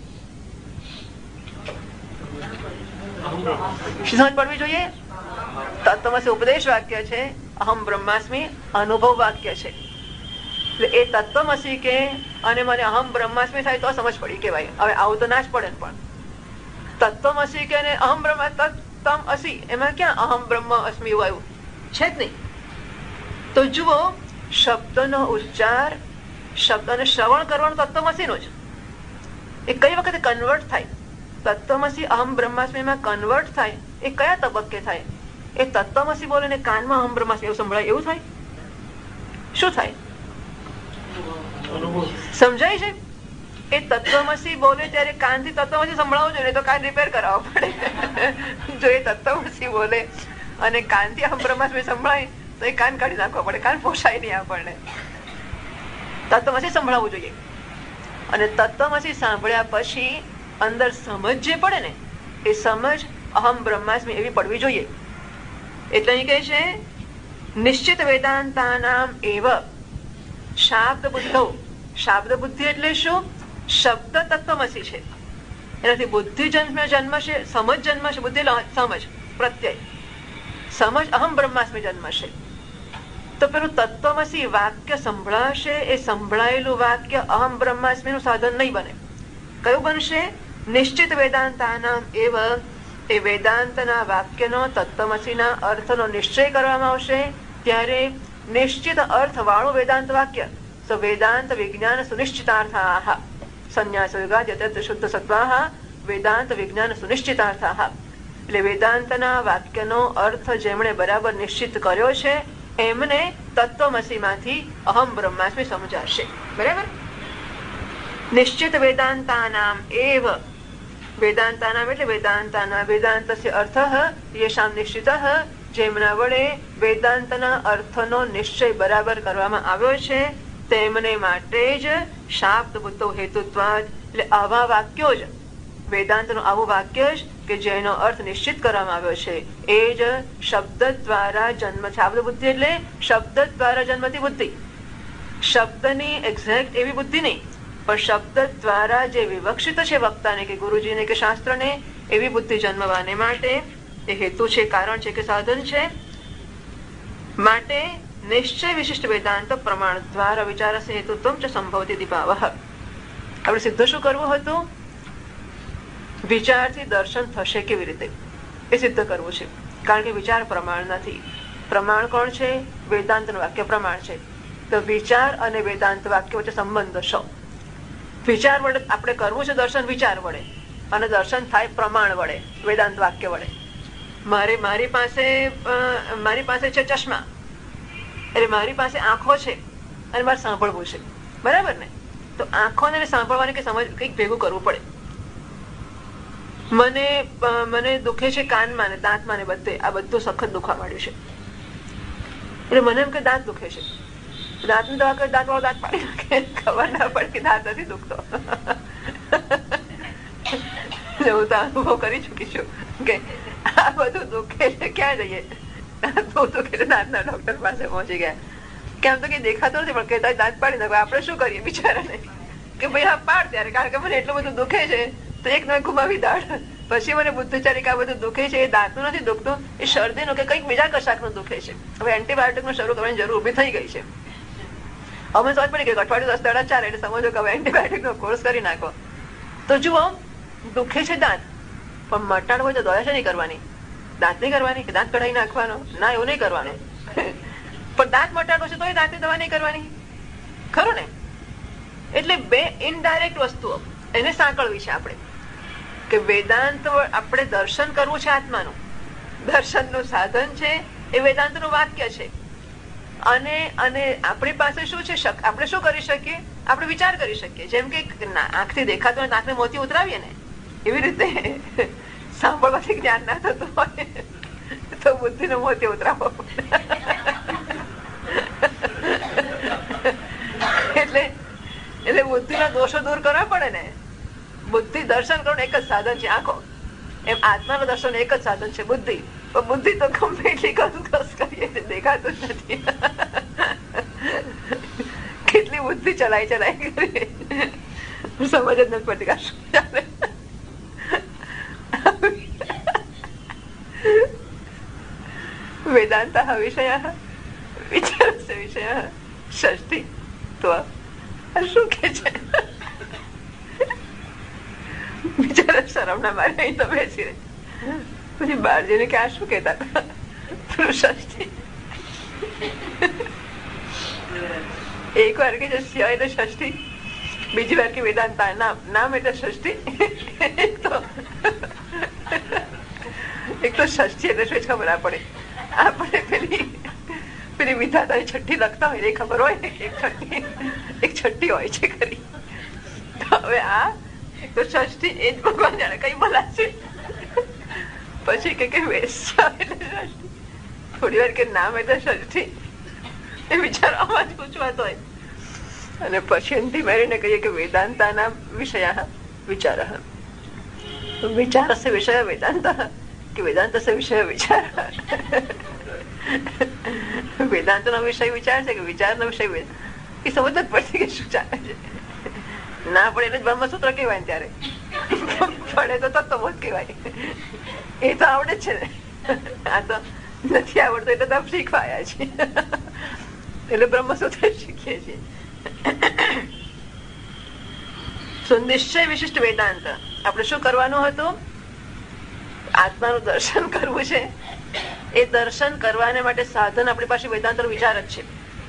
શી સમજ પડવી જોઈએ? તત્વમસી ઉપદેશ વાક્ય છે, અહમ બ્રહ્માસ્મિ અનુભવ વાક્ય છે. એ તત્વમસી કે અને મને અહમ બ્રહ્માસ્મિ થાય તો સમજ પડી કહેવાય. હવે આવું તો ના જ પડે. પણ તત્વમસી કે અહમ બ્રહ્મ તત્તમ અસી, એમાં ક્યાં અહમ બ્રહ્મ અસ્મિ એવું આવ્યું છે જ નહીં. તો જુઓ, શબ્દનો ઉચ્ચાર, શબ્દને શ્રવણ કરવાનું તત્વમસીનું જ. એ કઈ વખતે કન્વર્ટ થાય? તત્વમસી અહમ બ્રહ્માસ્મિ માં કન્વર્ટ થાય એ કયા તબક્કે થાય? એ તત્વમસી બોલે ને કાનમાં અહમ બ્રહ્માસ્મિ એવું સંભળાય, એવું થાય? શું થાય? સમજાય છે? એ તત્વમસી બોલે ત્યારે કાનથી તત્વમસી સંભળાવવું જોઈએ, તો કાન રિપેર કરાવવો પડે. જો એ તત્વમસી બોલે અને કાનથી અહમ બ્રહ્માસ્મિ સંભળાય તો એ કાન કાઢી નાખવા પડે, કાન પોસાય નહીં આપણને. તત્વમસી સંભળાવવું જોઈએ. અને તત્વમસી સાંભળ્યા પછી અંદર સમજ જે પડે ને, એ સમજ અહમ બ્રહ્માસ્મિ એવી પડવી જોઈએ. એટલે અહીં કહે છે નિશ્ચિત વેદાંતાનામ એવ શાબ્દ બુદ્ધો. શાબ્દ બુદ્ધિ એટલે શું? શબ્દ તત્વમસી છે, એનાથી બુદ્ધિ જન્મ જન્મ છે, સમજ જન્મ છે. બુદ્ધિ સમજ પ્રત્યય, સમજ અહમ બ્રહ્માસ્મિ જન્મ છે. તો પેલું તત્વમસી વાક્ય સંભળાશે, એ સંભળાયેલું વાક્ય અહમ બ્રહ્માસ્મિ નું સાધન નહીં બને. કયું બનશે? નિશ્ચિત વેદાંતાનામ એવ. એ વેદાંતના વાક્યનો તત્વમસીના અર્થનો નિશ્ચય કરવામાં આવશે ત્યારે નિશ્ચિત અર્થ વાળું વેદાંત વાક્ય. તો વેદાંત વિજ્ઞાન સુનિશ્ચિતાર્થાઃ સંન્યાસ યોગાદ યતત શુદ્ધ સત્વાઃ વેદાંત વિજ્ઞાન સુનિશ્ચિતાર્થાઃ. એટલે વેદાંતના વાક્યનો અર્થ જેમણે બરાબર નિશ્ચિત કર્યો છે એમને તત્વમસી માંથી અહમ બ્રહ્માસ્મિ સમજાશે. બરાબર? નિશ્ચિત વેદાંતાનામ એવ. વેદાંતાનામ એટલે વેદાંતાના, વેદાંતસ્ય અર્થઃ યેષામ નિશ્ચિતઃ, જેમના વડે વેદાંતના અર્થનો નિશ્ચય બરાબર કરવામાં આવ્યો છે તેમને માટે જ શાબ્દ બુદ્ધો હેતુત્વાદ. એટલે આવા વાક્યો જ, વેદાંતનું આવું વાક્ય જ કે જેનો અર્થ નિશ્ચિત કરવામાં આવ્યો છે એ જ શબ્દ દ્વારા જન્મ. શાબ્દ બુદ્ધિ એટલે શબ્દ દ્વારા જન્મતી બુદ્ધિ. શબ્દની એક્ઝેક્ટ એવી બુદ્ધિ નહીં, પણ શબ્દ દ્વારા જે વિવક્ષિત છે વક્તાને કે ગુરુજીને કે શાસ્ત્રને, એવી બુદ્ધિ જન્મવાને માટે એ હેતુ છે, કારણ છે કે સાધન છે. માટે નિશ્ચય વિશિષ્ટ વેદાંત પ્રમાણ દ્વારા વિચારસ્ય હેતુત્વમ ચ સંભવતી દીપાવહ. આપણે સિદ્ધ શું કરવું હતું? વિચારથી દર્શન થશે કેવી રીતે એ સિદ્ધ કરવું છે. કારણ કે વિચાર પ્રમાણ નથી. પ્રમાણ કોણ છે? વેદાંતનું વાક્ય પ્રમાણ છે. તો વિચાર અને વેદાંત વાક્ય વચ્ચે સંબંધ શો? વિચાર વડે આપણે કરવું છે દર્શન વિચાર વડે, અને દર્શન થાય પ્રમાણ વડે, વેદાંત વાક્ય વડે. મારે મારી પાસે મારી પાસે છે ચશ્મા, એટલે મારી પાસે આંખો છે અને મારે સાંભળવું છે, બરાબર ને? તો આંખોને સાંભળવાની કે સમજ કંઈક ભેગું કરવું પડે. મને મને દુખે છે કાનમાં ને દાંતમાં ને બધે, આ બધું સખત દુખવા માંડ્યું છે, એટલે મને એમ કે દાંત દુખે છે. દાંત ની દવા કરે, દાંત વાળો દાંત પાડી નાખે, ખબર ના પડે કે દાંત નથી દુખતો. હું તો અનુભવ કરી ચુકી છું કે આ બધું દુખે છે, ક્યાં જઈએ? દાંત બહુ દુખે છે, દાંતના ડોક્ટર પાસે પહોંચી ગયા. કેમ તો કે દેખાતો નથી, પણ કહેતા દાંત પાડી નાખો. આપણે શું કરીએ બિચારાને કે ભાઈ હા પાડ ત્યારે, કારણ કે મને એટલું બધું દુખે છે તો એક ના ગુમાવી દાડ. પછી મને બુદ્ધિ ચાલી કે આ બધું દુખે છે એ દાંતનું નથી દુખતું, એ શરદીનું કે કંઈક બીજા કશાકનું દુખે છે. હવે એન્ટીબાયોટિક નું શરૂ કરવાની જરૂર ઉભી થઈ ગઈ છે. અમે સમજ પડી ગઈ અઠવાડિયું દસ દાડા ચાલે એટલે સમજો કે હવે એન્ટીબાયોટિક નો કોર્સ કરી નાખો. તો જુઓ, દુખે છે દાંત, પણ મટાડ હોય તો દવા છે નહીં કરવાની, દાંત નહીં કરવાની કે દાંત કઢાઈ નાખવાનો, ના એવું નહીં કરવાનું. પણ દાંત મટાડવો છે તો એ દાંતની દવા નહીં કરવાની, ખરું ને? એટલે બે ઇનડાયરેક્ટ વસ્તુઓ એને સાંકળવી છે આપણે, કે વેદાંત આપણે દર્શન કરવું છે આત્માનું, દર્શન નું સાધન છે એ વેદાંત નું વાક્ય છે. અને અને આપણી પાસે શું છે? આપણે શું કરી શકીએ? આપણે વિચાર કરી શકીએ. જેમ કે આંખથી દેખાતું હોય આંખને મોતી ઉતરાવીએ ને, એવી રીતે સાંભળવાથી જ્ઞાન ના થતું હોય તો બુદ્ધિ નો મોતી ઉતરાવો. એટલે એટલે બુદ્ધિ ના દોષો દૂર કરવા પડે ને. બુદ્ધિ દર્શન કરવાનું એક જ સાધન છે, આંખો. એમ આત્માનું દર્શન એક જ સાધન છે, બુદ્ધિ. પણ બુદ્ધિ તો કમ્પ્લીટલી કસકસ કરીએ છે, દેખાતું જ નથી. કેટલી બુદ્ધિ ચલાઈ ચલાઈ કરી, સમજ જ નથી પડતી કે શું ચાલે. વેદાંત વિષય વિચારશે વિષય ષષ્ઠી તો શું કે છે? બિચારા શરમ ના મારે અહીં તો બેસી રહે. પછી બહાર જઈને કે આ શું કેતા હતા? ષષ્ઠી એક વાર કે ષ્ય એટલે ષષ્ઠી, બીજી વાર કે વેદાંત નામ નામ એટલે ષષ્ઠી. એક તો એક તો ષષ્ઠી એટલે શું ખબર ના પડે. આપણે પેલી પેલી વિધાતાની છઠ્ઠી લખતા હોય એ ખબર હોય ને, એક છઠ્ઠી એક છઠ્ઠી હોય છે ખરી. તો હવે આ એક તો ષષ્ઠી એ જ ભગવાન જાણે કઈ બોલાશે. પછી કે વેશ્યા એટલે ષષ્ઠી, થોડી વાર કે નામ એટલે ષષ્ઠી, એ વિચારવામાં જ પૂછવાતો હોય. અને પછી અંતિમ મેળવીને કહીએ કે વેદાંતાના વિષય વિચાર, વિચારस्य વિષય વેદાંત કે વેદાંતस्य વિષય વિચાર. વેદાંત નો વિષય વિચાર છે કે વિચાર નો વિષય એ સમજ જ પડતી કે શું ચાલે છે. ના પડે એટલે બ્રહ્મસૂત્ર કહેવાય, ત્યારે પડે તો તત્વબોધ કહેવાય. એ તો આવડે જ છે ને, આ તો નથી આવડતું એટલે તો શીખવાયા છે, એટલે બ્રહ્મસૂત્ર શીખીએ છીએ. નિશ્ચય વિશિષ્ટ વેદાંત આપણે શું કરવાનું હતું? આત્માનું દર્શન કરવું છે. એ દર્શન કરવાને માટે સાધન આપણી પાસે વેદાંત નો વિચાર જ છે.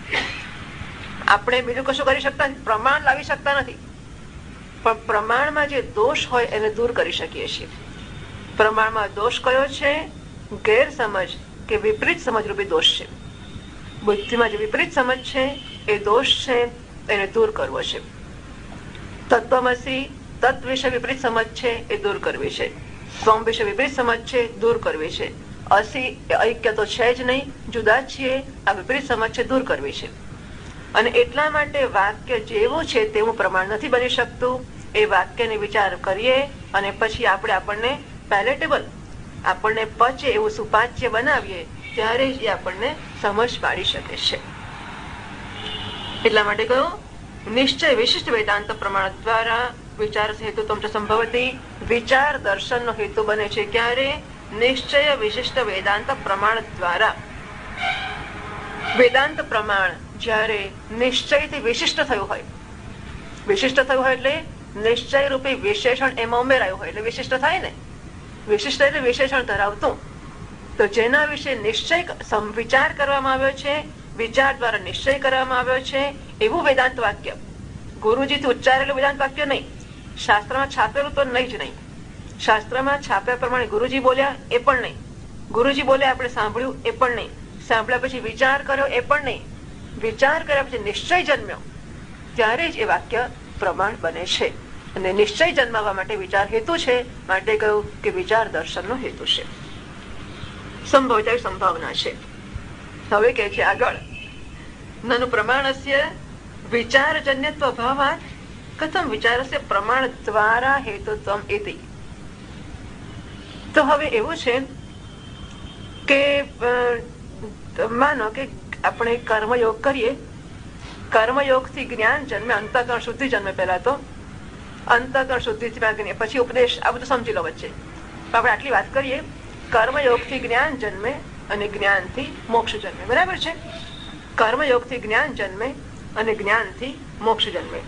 આપણે બીજું કશું કરી શકતા નથી, પ્રમાણ લાવી શકતા નથી, પણ પ્રમાણમાં જે દોષ હોય એને દૂર કરી શકીએ છીએ. પ્રમાણમાં દોષ કયો છે? ગેરસમજ કે વિપરીત સમજ રૂપી દોષ છે. બુદ્ધિમાં જે વિપરીત સમજ છે એ દોષ છે, એને દૂર કરવો છે. તત્વમસી તત્વ વિશે વિપરીત સમજ છે એ દૂર કરવી છે. સ્વમ વિશે વિપરીત સમજ છે દૂર કરવી છે. અસી ઐક્ય તો છે જ નહીં, જુદા છીએ, આ વિપરીત સમજ છે દૂર કરવી છે. અને એટલા માટે વાક્ય જેવું છે તેવું પ્રમાણ નથી બની શકતું. એ વાક્યને વિચાર કરીએ અને પછી આપણે આપણને પેલેટેબલ, આપણને પચે એવું સુપાચ્ય બનાવીએ, ત્યારે જ એ આપણને સમજ પાડી શકે છે. એટલા માટે કહ્યું નિશ્ચય વિશિષ્ટ વેદાંત પ્રમાણ દ્વારા વિચાર હેતુ તમ સંભવતી. વિચાર દર્શન નો હેતુ બને છે ક્યારે? નિશ્ચય વિશિષ્ટ વેદાંત પ્રમાણ દ્વારા. વેદાંત પ્રમાણ જયારે નિશ્ચયથી વિશિષ્ટ થયું હોય, વિશિષ્ટ થયું હોય એટલે નિશ્ચય રૂપી વિશેષણ એમાં ઉમેરાયું હોય એટલે વિશિષ્ટ થાય ને. વિશિષ્ટ એટલે વિશેષણ ધરાવતું. તો જેના વિશે નિશ્ચય વિચાર કરવામાં આવ્યો છે, વિચાર દ્વારા નિશ્ચય કરવામાં આવ્યો છે, એવું વેદાંત વાક્ય, ગુરુજીથી ઉચ્ચારેલું વેદાંત વાક્ય નહીં, શાસ્ત્રમાં છાપેલું તો નહીં જ નહીં, શાસ્ત્રમાં છાપ્યા પ્રમાણે ગુરુજી બોલ્યા એ પણ નહીં, ગુરુજી બોલ્યા આપણે સાંભળ્યું એ પણ નહીં, સાંભળ્યા પછી વિચાર કર્યો એ પણ નહીં, વિચાર કર્યા પછી નિશ્ચય જન્મ્યો ત્યારે જ એ વાક્ય પ્રમાણ બને છે. અને નિશ્ચય જન્માવા માટે વિચાર હેતુ છે, માટે કહ્યું કે વિચાર દર્શનનો હેતુ છે. સંભવતા સંભાવના છે. હવે કે છે આગળ, નનુ પ્રમાણસ્ય વિચારજન્યત્વ અભાવાત કથમ વિચારસ્ય પ્રમાણ દ્વારા હેતુત્વમ ઇતિ. તો હવે એવું છે કે માનો કે આપણે કર્મયોગ કરીએ, કર્મયોગ થી જ્ઞાન જન્મે, અંતઃકરણ શુદ્ધિ જન્મે. પહેલા તો અંતઃકરણ શુદ્ધિ પછી ઉપદેશ, આ બધું સમજી લો વચ્ચે. આપણે આટલી વાત કરીએ, કર્મયોગ થી જ્ઞાન જન્મે અને જ્ઞાન થી મોક્ષ જન્મે. બરાબર છે? કર્મયોગ થી જ્ઞાન જન્મે અને જ્ઞાન થી મોક્ષ જન્મે.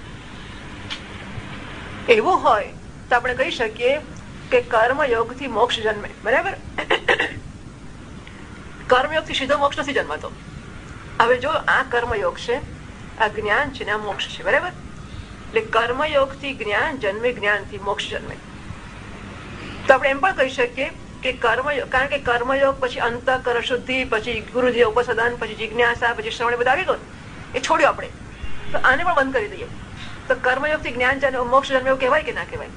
એવું હોય તો આપણે કહી શકીએ કે કર્મયોગ થી મોક્ષ જન્મે. બરાબર? કર્મયોગ થી સીધો મોક્ષ નથી જન્મતો. હવે જો આ કર્મયોગ છે, આ જ્ઞાન છે ને આ મોક્ષ છે. બરાબર? એટલે કર્મયોગ થી જ્ઞાન જન્મે, જ્ઞાન થી મોક્ષ જન્મે. તો આપણે એમ પણ કહી શકીએ કે કર્મયોગ, કારણ કે કર્મયોગ પછી અંતઃકરણ શુદ્ધિ, પછી ગુરુજી ઉપસદન, પછી જિજ્ઞાસા, પછી શ્રવણ, બધા આવી ગયું, એ છોડ્યું આપણે. તો આને પણ બંધ કરી દઈએ. તો કર્મયોગ થી જ્ઞાન જન્મે, મોક્ષ જન્મે એવું કહેવાય કે ના કહેવાય?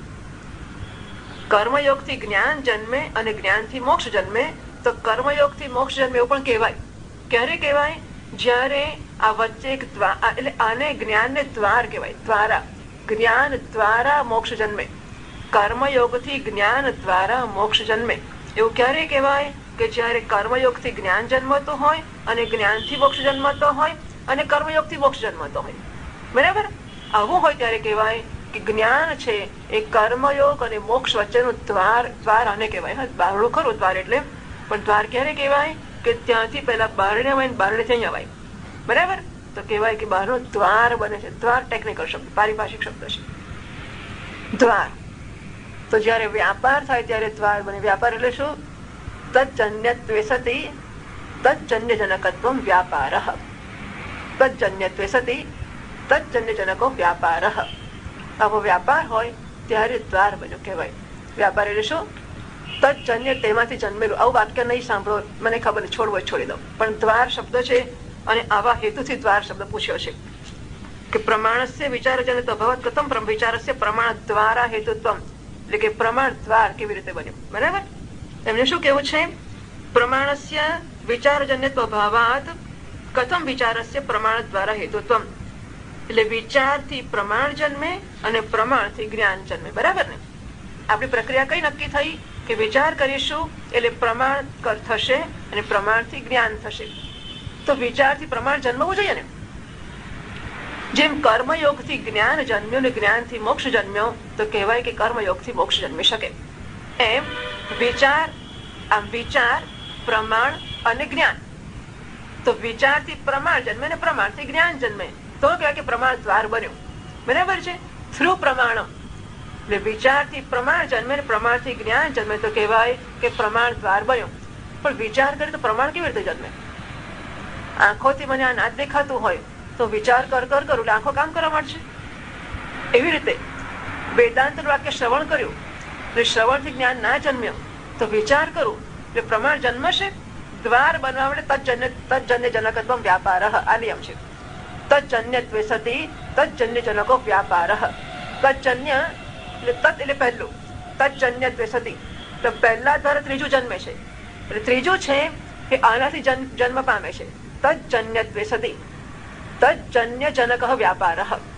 કર્મયોગ થી જ્ઞાન જન્મે અને જ્ઞાન થી મોક્ષ જન્મે, તો કર્મયોગ થી મોક્ષ જન્મે એવું પણ કહેવાય. ક્યારે કહેવાય? જયારે આ વચ્ચે એક દ્વાર, એટલે આને જ્ઞાન ને દ્વાર કહેવાય, દ્વારા. જ્ઞાન દ્વારા મોક્ષ જન્મે, કર્મયોગ થી જ્ઞાન દ્વારા મોક્ષ જન્મે. એવું ક્યારે કહેવાય? કે જયારે કર્મયોગ થી જ્ઞાન જન્મતો હોય અને જ્ઞાન થી મોક્ષ જન્મતો હોય અને કર્મયોગ થી મોક્ષ જન્મતો હોય. બરાબર? આવું હોય ત્યારે કહેવાય કે જ્ઞાન છે એ કર્મયોગ અને મોક્ષ વચ્ચેનું દ્વાર, દ્વાર આને કહેવાય. હા, બારણું ખરું દ્વાર એટલે, પણ દ્વાર ક્યારે કહેવાય? કે ત્યાંથી પહેલા બારણે આવે ને બારણે થી અહીંયા આવે. બરાબર? તો કહેવાય કે બહારનો દ્વાર બને છે. દ્વાર ટેકનિકલ શબ્દ, પારિભાષિક શબ્દ છે, દ્વાર. તો જયારે વ્યાપાર થાય ત્યારે દ્વાર બને. વ્યાપાર એટલે શું? તજ્જન્યત્વે સતી તજ્જન્ય જનકત્વમ વ્યાપાર. તજ્જન્યત્વે સતી તજ્જન્ય જનકો વ્યાપાર. આવો વ્યાપાર હોય ત્યારે દ્વાર બન્યો કહેવાય. વ્યાપાર એટલે શું? તજ્જન્ય, તેમાંથી જન્મેલું. આવું વાક્ય નહીં સાંભળો, મને ખબર નહીં, છોડવો છોડી દો. પણ દ્વાર શબ્દ છે અને આવા હેતુથી દ્વાર શબ્દ પૂછ્યો છે કે પ્રમાણસ્ય વિચારજનિત અભવત કથમ વિચારસ્ય પ્રમાણ દ્વારા હેતુત્વમ. એટલે કે પ્રમાણ દ્વાર કેવી રીતે બન્યું. બરાબર? એમને શું કેવું છે? પ્રમાણસ્ય વિચારજન્યત્વ અભાવાત કથમ વિચારસ્ય પ્રમાણ દ્વારા હેતુત્વમ. એટલે વિચારથી પ્રમાણ જન્મે અને પ્રમાણથી જ્ઞાન જન્મે. બરાબર ને? આપણી પ્રક્રિયા કઈ નક્કી થઈ? કે વિચાર કરીશું એટલે પ્રમાણ થશે અને પ્રમાણથી જ્ઞાન થશે. તો વિચારથી પ્રમાણ જન્મવું જોઈએ ને? જેમ કર્મયોગથી જ્ઞાન જન્મ્યું ને જ્ઞાનથી મોક્ષ જન્મ્યો, તો કહેવાય કે કર્મયોગથી મોક્ષ જન્મી શકે. એમ વિચાર, આમ વિચાર, પ્રમાણ અને જ્ઞાન. તો વિચારથી પ્રમાણ જન્મે ને પ્રમાણથી જ્ઞાન જન્મે, તો કહેવાય કે પ્રમાણ દ્વાર બન્યું. બરાબર છે? થ્રુ પ્રમાણમ. એટલે વિચારથી પ્રમાણ જન્મે ને પ્રમાણથી જ્ઞાન જન્મે, તો કહેવાય કે પ્રમાણ દ્વાર બન્યું. પણ વિચાર કરે તો પ્રમાણ કેવી રીતે જન્મે? આંખોથી મને આ ના દેખાતું હોય તો વિચાર કર કર કરું એટલે આંખો કામ કરવા માંડશે. એવી રીતે વેદાંત વાક્ય શ્રવણ કર્યું એટલે શ્રવણથી જ્ઞાન ના જન્મ્યો તો વિચાર કરું એટલે પ્રમાણ જન્મશે. દ્વાર બનવા માટે તજ્જન્ય તજ્જન્ય જનકત્વમ વ્યાપાર. આ નિયમ છે. તજ્જન્યત્વે સતી તજ્જન્ય જનકો વ્યાપાર. તજ્જન્ય એટલે તત એટલે પહેલું, તજ્જન્યત્વે સતી તો પહેલા દ્વારા ત્રીજું જન્મે છે. એટલે ત્રીજું છે એ આનાથી જન્મ પામે છે. તજ્જન્યત્વે સતી તજ્જન્ય જનક વ્યાપાર.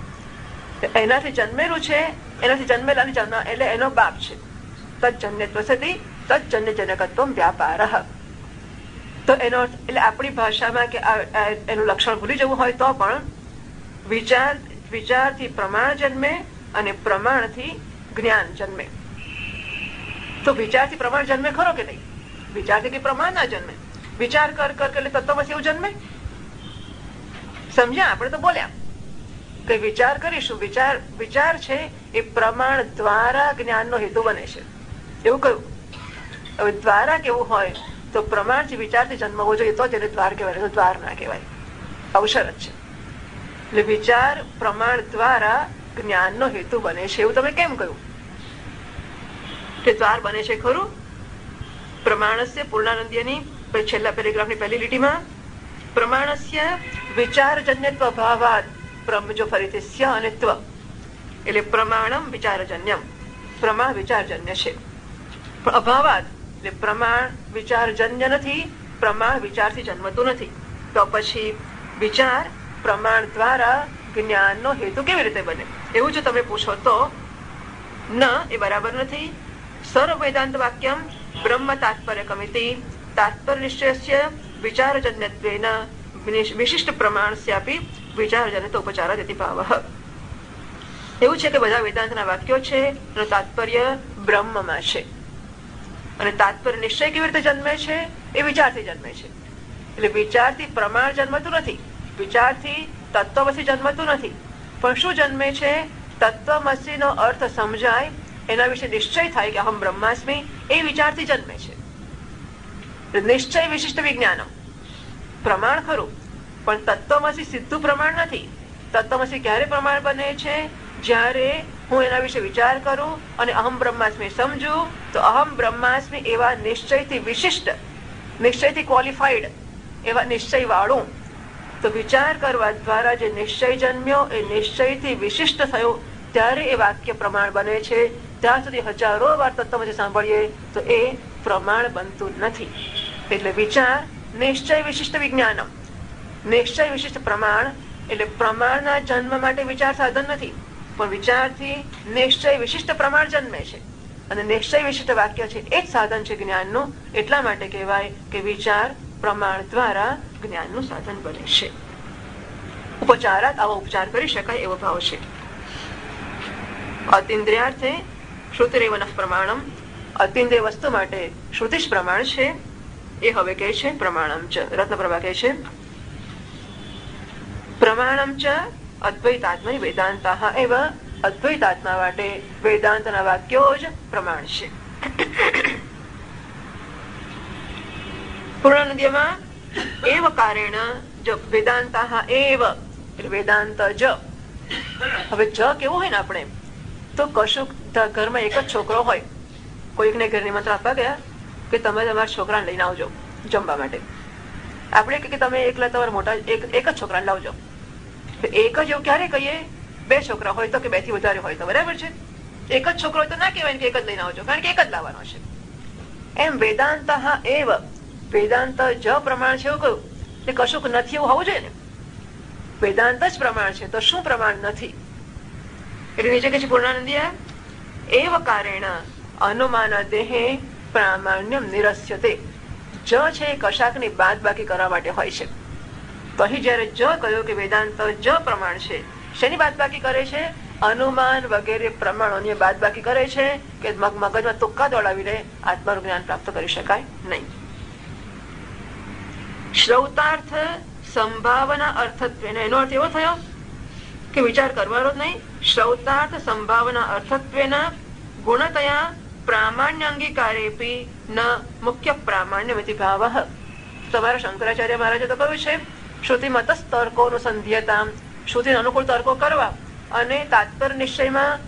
એનાથી જન્મેલું છે, એનાથી જન્મેલાની જન્મ એટલે એનો બાપ છે. તજ્જન્યત્વ સતી તજ્જન્ય જનકત્વમ વ્યાપાર. તો એનો અર્થ એટલે આપણી ભાષામાં કે એનું લક્ષણ ભૂલી જવું હોય તો પણ વિચાર વિચારથી પ્રમાણ જન્મે અને પ્રમાણથી જ્ઞાન જન્મે. તો વિચારથી પ્રમાણ જન્મે ખરો કે નહીં? વિચારથી કે પ્રમાણ ના જન્મે. વિચાર કર કર એટલે તત્વમાં એવું જન્મે. સમજ્યા? આપણે તો બોલ્યા કે વિચાર કરીશું. વિચાર વિચાર છે એ પ્રમાણ દ્વારા જ્ઞાનનો હેતુ બને છે એવું કહ્યું. હવે દ્વારા કેવું હોય તો તો પ્રમાણથી વિચારથી જન્મ હોવો જોઈએ તો તેને દ્વાર કહેવાય, દ્વાર ના કહેવાય, અવસર જ છે. એટલે વિચાર પ્રમાણ દ્વારા જ્ઞાનનો હેતુ બને છે એવું તમે કેમ કહ્યું કે દ્વાર બને છે? ખરું. પ્રમાણસ્ય પૂર્ણાનંદની છેલ્લા પેરેગ્રાફની પહેલી લીટીમાં પ્રમાણસ્ય વિચારજન્યત્વ ભાવાત પ્રમ જો ફરીથી સ્ય અને ત્વ એટલે પ્રમાણમ વિચારજન્યમ, પ્રમાણ વિચારજન્ય છે. અભાવાત એટલે પ્રમાણ વિચારજન્ય નથી, પ્રમાણ વિચારથી જન્મતું નથી. તો પછી વિચાર પ્રમાણ દ્વારા જ્ઞાનનો હેતુ કેવી રીતે બને એવું જો તમે પૂછો તો ન, એ બરાબર નથી. સર્વ વેદાંત વાક્યમ બ્રહ્મ તાત્પર્ય કમિતિ તાત્પર્ય નિશ્ચયસ્ય વિચારજન્યત્વેન વિશિષ્ટ પ્રમાણસ્યાપી વિચારજનિત ઉપચારાદિતિ ભાવઃ. એવું છે કે બધા વેદાંતના વાક્યો છે એનું તાત્પર્ય બ્રહ્મમાં છે અને તાત્પર્ય નિશ્ચય કેવી રીતે જન્મે છે? એ વિચારથી જન્મે છે. એટલે વિચારથી પ્રમાણ જન્મતું નથી, વિચારથી તત્વમસી જન્મતું નથી, પણ શું જન્મે છે? તત્વમસી નો અર્થ સમજાય, એના વિશે નિશ્ચય થાય કે અહમ બ્રહ્માસ્મિ, એ વિચારથી જન્મે છે. નિશ્ચય વિશિષ્ટ વિજ્ઞાનમ પ્રમાણ ખરું, પણ તત્વમસી સીધું પ્રમાણ નથી. તત્વમસી ક્યારે પ્રમાણ બને છે? જ્યારે હું એના વિશે વિચાર કરું અને અહમ બ્રહ્માસ્મિ સમજુ, તો અહમ બ્રહ્માસ્મિ એવા નિશ્ચયથી વિશિષ્ટ, નિશ્ચયથી ક્વોલિફાઈડ એવા નિશ્ચય વાળું. તો વિચાર કરવા દ્વારા જે નિશ્ચય જન્મ્યો એ નિશ્ચયથી વિશિષ્ટ થયો ત્યારે એ વાક્ય પ્રમાણ બને છે. ત્યાં સુધી હજારો વાર તત્વમસી સાંભળીએ તો એ પ્રમાણ બનતું નથી. એટલે વિચાર નિશ્ચય વિશિષ્ટ વિજ્ઞાનમ, નિશ્ચય વિશિષ્ટ પ્રમાણ એટલે પ્રમાણના જન્મ માટે વિચાર સાધન નથી, પણ વિચારથી નિશ્ચય વિશિષ્ટ પ્રમાણ જન્મે છે અને નિશ્ચય વિશિષ્ટ વાક્ય છે એ જ સાધન છે જ્ઞાનનું. એટલા માટે કહેવાય કે વિચાર પ્રમાણ દ્વારા જ્ઞાનનું સાધન બને છે. ઉપચારાત આવો ઉપચાર કરી શકાય એવો ભાવ છે. અતિન્દ્રિયાર્થે શ્રુતિરેવ નઃ પ્રમાણમ, અતિન્દ્રિય વસ્તુ માટે શ્રુતિ જ પ્રમાણ છે. એ હવે કહે છે પ્રમાણમ ચ. રત્નપ્રભા કહે છે પ્રમાણમ ચ અદ્વૈતાત્મની વેદાંતા એવ, અદ્વૈતાત્મા માટે વેદાંતના વાક્યો જ પ્રમાણ છે. પૂર્ણાનંદમાં એવ કારેણ જો વેદાંતા એવ એટલે વેદાંત જ. હવે જ કેવું હોય ને આપણે તો કશું ઘરમાં એક જ છોકરો હોય, કોઈકને ઘર નિમંત્રણ આપવા ગયા કે તમે તમારા છોકરાને લઈને આવજો જમવા માટે. આપણે કે તમે એકલા તમારા મોટા એક જ છોકરાને લાવજો. એક જ એવું ક્યારે કહીએ? બે છોકરા હોય તો કે બે થી વધારે હોય તો બરાબર છે. એક જ છોકરો હોય તો ના કહેવાય કે એક જ લઈને આવજો, કારણ કે એક જ લાવવાનો છે. એમ વેદાંત એવ, વેદાંત જ પ્રમાણ છે એવું કહ્યું કે કશુંક નથી એવું હોવું જોઈએ ને. વેદાંત જ પ્રમાણ છે તો શું પ્રમાણ નથી? એટલે નીચે કે છે પૂર્ણાનંદીય એવ કારેણ અનુમાન દેહે પ્રામાણ્યમ નિરસ્યતે. જ છે એ કશાકની બાદ બાકી કરવા માટે હોય છે. તો અહીં જયારે જ કહ્યું કે વેદાંત જ પ્રમાણ છે, શેની બાદ બાકી કરે છે? અનુમાન વગેરે પ્રમાણોની બાદ બાકી કરે છે કે મગજમાં તુક્કા દોડાવીને આત્માનું જ્ઞાન પ્રાપ્ત કરી શકાય નહીં. શ્રૌતાર્થ સંભાવના અર્થત્વેન, એનો અર્થ એવો થયો કે વિચાર કરવાનો જ નહીં. શ્રૌતાર્થ સંભાવના અર્થત્વેન ગુણતયા પ્રામાણ્ય અંગીકારેપી ન મુખ્ય પ્રામાણ્યમિતિ ભાવઃ. તમારા શંકરાચાર્ય મહારાજે તો કહ્યું છે શ્રુતિમત તર્કોનું સંધ્યતામ, શ્રુતિ અનુકૂળ તર્કો કરવા અને તાત્પર્ય નિશ્ચયમાં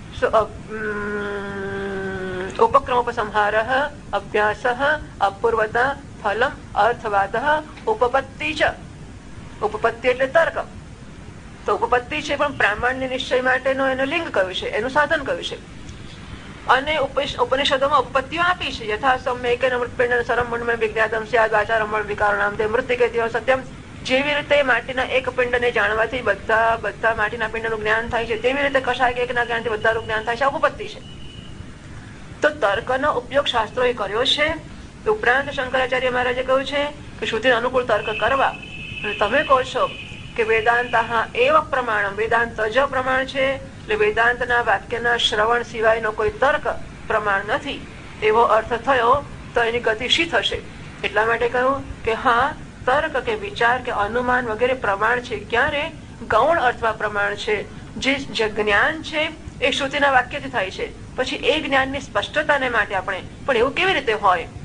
ઉપક્રમોપસંહાર અભ્યાસ અપૂર્વતા ફલમ અર્થવાદ ઉપપત્તિ ચ. ઉપપત્તિ એટલે તર્ક, તો ઉપપત્તિ છે પણ પ્રામાણ્ય નિશ્ચય માટેનો એનો લિંગ કયું છે, એનું સાધન કયું છે. અને ઉપનિષદોમાં ઉપપત્તિઓ આપી છે. યથા સમ્યકેન મૃત્પિંડ સરમણમય વિજ્ઞાતમ સ્યાદ આચારમણ વિકારણામ તે મૃત્યુકે દેવ સત્યમ. જેવી રીતે માટીના એક પિંડને જાણવાથી બધા બધા માટીના પિંડનું જ્ઞાન થાય છે, તેવી રીતે કશાક એકના જ્ઞાનથી બધાનું જ્ઞાન થાય છે. ઉપપત્તિ છે. તો તર્કનો ઉપયોગ શાસ્ત્રોએ કર્યો છે. ઉપરાંત શંકરાચાર્ય મહારાજે કહ્યું છે કે શ્રુતિ અનુકૂળ તર્ક કરવા. તમે કહો છો કે વેદાંત એવ પ્રમાણ, વેદાંત જ પ્રમાણ છે એટલે વેદાંતના વાક્યના શ્રવણ સિવાયનો કોઈ તર્ક પ્રમાણ નથી એવો અર્થ થયો તો એની ગતિ શી થશે? એટલા માટે કહ્યું કે હા, તર્ક કે વિચાર કે અનુમાન વગેરે પ્રમાણ છે. ક્યારે? ગૌણ અર્થમાં પ્રમાણ છે. જે જ્ઞાન છે એ શ્રુતિના વાક્યથી થાય છે. પછી એ જ્ઞાનની સ્પષ્ટતાને માટે આપણે, પણ એવું કેવી રીતે હોય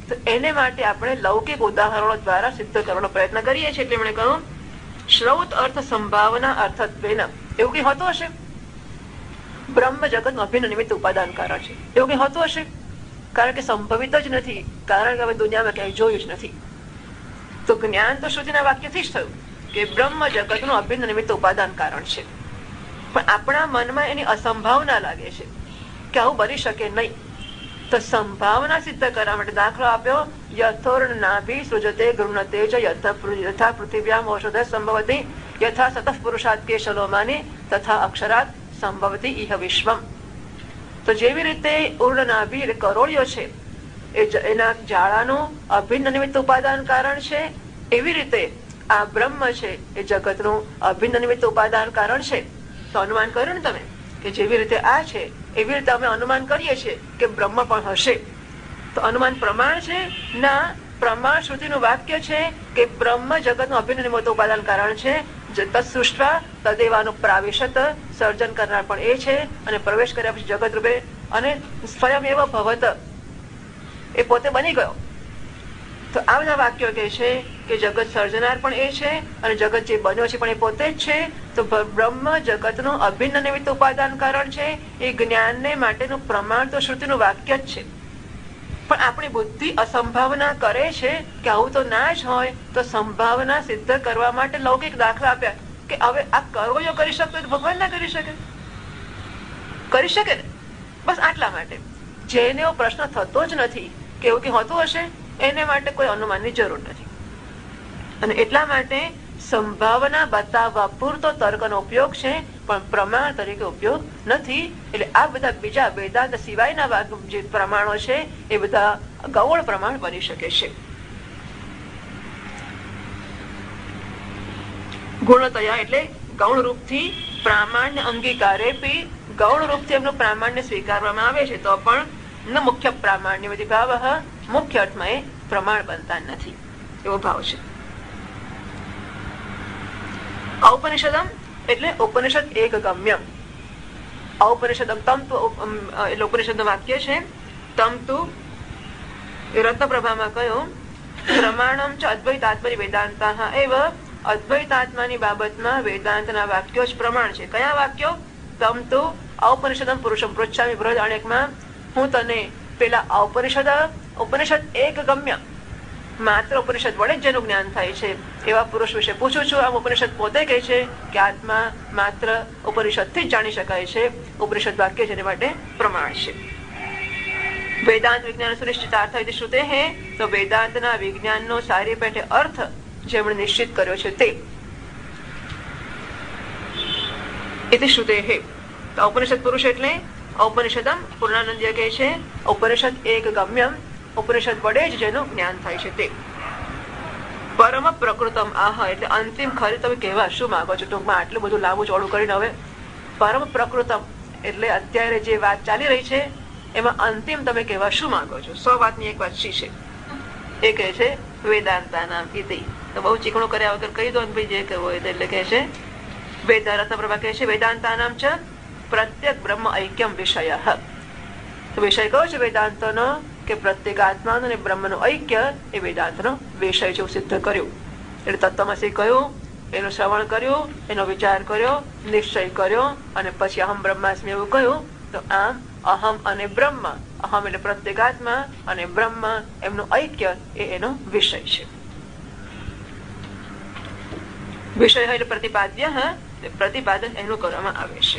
તો એને માટે આપણે લૌકિક ઉદાહરણો દ્વારા સિદ્ધ કરવાનો પ્રયત્ન કરીએ છીએ. એટલે એમણે કહ્યું શ્રૌત અર્થ સંભાવના અર્થત્વેન, એવું કઈ હોતું હશે? બ્રહ્મ જગત નું અભિન્ન નિમિત્ત ઉપાદાન કારણ છે, એવું કઈ હોતું હશે? કારણ કે સંભવિત જ નથી, કારણ કે હવે દુનિયામાં ક્યાંય જોયું જ નથી. તો જ્ઞાન તો શ્રુતિના વાક્યથી જ થયું કે બ્રહ્મ જગત નું અભિન્ન નિમિત્ત ઉપાદાન કારણ છે. પણ આપણા મનમાં એની અસંભાવના લાગે છે કે આવું બની શકે નહીં. તો સંભાવના સિદ્ધ કરવા માટે દાખલો આપ્યો, યથોર્ણ નાભી સૃજતે ગૃહતે ચ યથા પૃથિવ્યામ ઔષધ સંભવતી યથા સતઃ પુરુષાત કે શલોમાની તથા અક્ષરાત સંભવતી ઇહ વિશ્વમ. તો જેવી રીતે ઉર્ણ નાભી એટલે કરોળિયો છે એ એના જાળાનું અભિન્ન નિમિત્ત ઉપાદાન કારણ છે, એવી રીતે આ બ્રહ્મ છે એ જગતનું અભિન્ન નિમિત્ત ઉપાદાન કારણ છે. તો અનુમાન કર્યું ને તમે કે જેવી રીતે આ છે એવી રીતે અમે અનુમાન કરીએ છીએ કે બ્રહ્મ પણ હશે. તો અનુમાન પ્રમાણ છે ના, પ્રમાણ શ્રુતિનું વાક્ય છે કે બ્રહ્મ જગતનું અભિન્ન નિમિત્ત ઉપાદાન કારણ છે. તત્સૃષ્ટા તદેવાનું પ્રાવેશત, સર્જન કરનાર પણ એ છે અને પ્રવેશ કર્યા પછી જગત રૂપે અને સ્વયં એવ ભવત, એ પોતે બની ગયો. તો આ બધા વાક્યો કહે છે કે જગત સર્જનાર પણ એ છે અને જગત જે બન્યો છે પણ એ પોતે જ છે. તો બ્રહ્મ જગતનું અભિન્ન નિમિત્ત ઉપાદાન કારણ છે. એ જ્ઞાનને માટેનું પ્રમાણ તો શ્રુતિનું વાક્ય જ છે. પણ આપણી બુદ્ધિ અસંભાવના કરે છે કે આવું તો ના જ હોય. તો સંભાવના સિદ્ધ કરવા માટે લૌકિક દાખલા આપ્યા કે હવે આ કરોળિયો કરી શકતો તો ભગવાન ના કરી શકે? કરી શકે ને? બસ આટલા માટે. જેને એવો પ્રશ્ન થતો જ નથી કે એવું કઈ હોતું હશે, એને માટે કોઈ અનુમાનની જરૂર નથી. અને એટલા માટે સંભાવના બતાવવા પૂરતો તર્કનો ઉપયોગ છે, પણ પ્રમાણ તરીકે ઉપયોગ નથી. એટલે આ બધા બીજા વેદાંત સિવાયના જે પ્રમાણો છે એ બધા ગૌણ પ્રમાણ બની શકે છે. ગુણતયા એટલે ગૌણ રૂપથી પ્રામાણ્ય અંગીકારે પી, ગૌણ રૂપથી એમનું પ્રામાણ્ય સ્વીકારવામાં આવે છે તો પણ ન મુખ્ય પ્રામાણ્ય ભાવ, મુખ્ય અર્થમાં એ પ્રમાણ બનતા નથી એવો ભાવ છે. ઔપનિષદમ એટલે ઉપનિષદ એક ગમ્યમ. ઔપનિષદમ તમ તો એટલે ઉપનિષદ વાક્ય છે. તમ તુ રત્નપ્રભામાં કહ્યું પ્રમાણમ ચ અદ્વૈતાત્મની વેદાંતા એવ, અદ્વૈતાત્માની બાબતમાં વેદાંતના વાક્યો જ પ્રમાણ છે. કયા વાક્યો? તમ તુ ઔપનિષદમ પુરુષમ પૃચ્છામિ બૃહદારણ્યકમાં, હું તને પેલા ઔપનિષદ ઉપનિષદ એક ગમ્ય, માત્ર ઉપનિષદ વડે જ જેનું જ્ઞાન થાય છે એવા પુરુષ વિશે પૂછું છું. આમ ઉપનિષદ પોતે કહે છે કે આત્મા માત્ર ઉપનિષદ થી જ જાણી શકાય છે. ઉપનિષદ વાક્ય જેને માટે પ્રમાણ છે. વેદાંત વિજ્ઞાન સુનિશ્ચિત અર્થ શ્રુતે હે, તો વેદાંતના વિજ્ઞાનનો સારી પેટે અર્થ જેમણે નિશ્ચિત કર્યો છે તે ઇતિ શ્રુતે હે. તો ઉપનિષદ પુરુષ એટલે ઔપનિષદમ, પૂર્ણાનંદીય કહે છે ઉપનિષદ એક ગમ્યમ, ઉપનિષદ વડે જ જેનું જ્ઞાન થાય છે તે. પરમ પ્રકૃતમ આહ એટલે અંતિમ ખરી તમે કહેવા શું માંગો છો? ટૂંકમાં આટલું બધું લાંબુ ચોડું કરીને હવે પરમ પ્રકૃતમ એટલે અત્યારે જે વાત ચાલી રહી છે એમાં અંતિમ તમે કહેવા શું માંગો છો? સો વાતની એક વાત શી છે એ કહે છે વેદાંતા નામ ઇતિ. તો બહુ ચીકણું કર્યા વગર કહી દો ને ભાઈ જે કહેવું હોય એટલે કહે છે વેદ રત્નપ્રભા કહે છે વેદાંતા નામ છે પ્રત્યેક બ્રહ્મ ઐક્યમ વિષય. તો વિષય કયો છે વેદાંતનો કે પ્રત્યેક આત્માનો અને બ્રહ્મનો ઐક્ય એ વેદાંતનો વિષય છે. સિદ્ધ કર્યું એટલે તત્વમસી કહ્યું, એનું શ્રવણ કર્યું, એનો વિચાર કર્યો, નિશ્ચય કર્યો અને પછી અહમ બ્રહ્માસ્મિ એવું કહ્યું. તો આમ અહમ અને બ્રહ્મ, અહમ એટલે પ્રત્યેક આત્મા અને બ્રહ્મ એમનું ઐક્ય એ એનો વિષય છે. વિષય એટલે પ્રતિપાદ્ય, પ્રતિપાદન એનું કરવામાં આવે છે.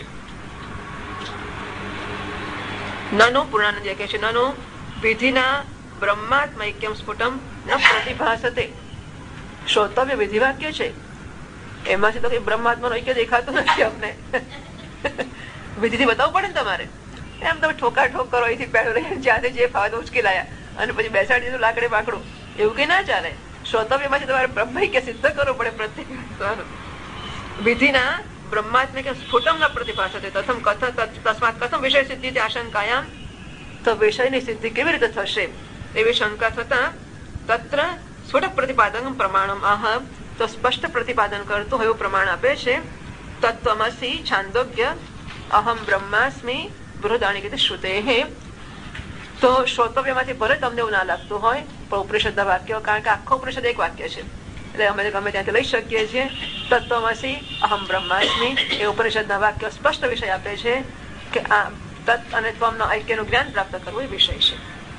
નનો પૂર્ણાનંદ કહે છે નનો વિધિના બ્રહ્માત્મૈક્યમ સ્ફુટમ ન પ્રતિભાસતે. શ્રોતવ્ય વિધિ વાક્ય છે, એમાંથી તો કઈ બ્રહ્માત્માનો ઐક્ય દેખાતું નથી અમને. વિધિથી બતાવવું પડે ને તમારે. એમ તમે ઠોકા ઠોક કરો અહીંથી પહેલું જ્યાંથી જે ફાવે ઉચકેલાયા અને પછી બેસાડી દીધું લાકડે પાકડું, એવું કઈ ના ચાલે. શ્રોતવ્યમાંથી તમારે બ્રહ્મૈક્ય સિદ્ધ કરવું પડે પ્રત્યેક વિધિના બ્રહ્માત્મિક સ્ફુટમ ન પ્રતિભાસતે તથમ તસ્માત કથમ વિષય સિદ્ધિ આશંકાયામ. તો વિષયની સિદ્ધિ કેવી રીતે થશે એવી શંકા થતા તત્ર સ્ફુટ પ્રતિપાદન પ્રમાણમ આહ, તો સ્પષ્ટ પ્રતિપાદન કરતું એવું પ્રમાણ આપે છે. તત્વમસી છાંદોગ્ય અહમ બ્રહ્માસ્મિ બૃહદારણ્યકે શ્રુતે હે. તો શ્રોતવ્યમાંથી ભલે તમને એવું ના લાગતું હોય પણ ઉપનિષદના વાક્યો, કારણ કે આખો ઉપનિષદ એક વાક્ય છે એટલે અમે ગમે ત્યાંથી લઈ શકીએ છીએ. તત્વમસી અહમ બ્રહ્માસ્મિ એ ઉપનિષદના વાક્યો સ્પષ્ટ વિષય આપે છે કે આ તત્વ અને ત્વમના ઐક્યનું જ્ઞાન પ્રાપ્ત કરવું એ વિષય છે.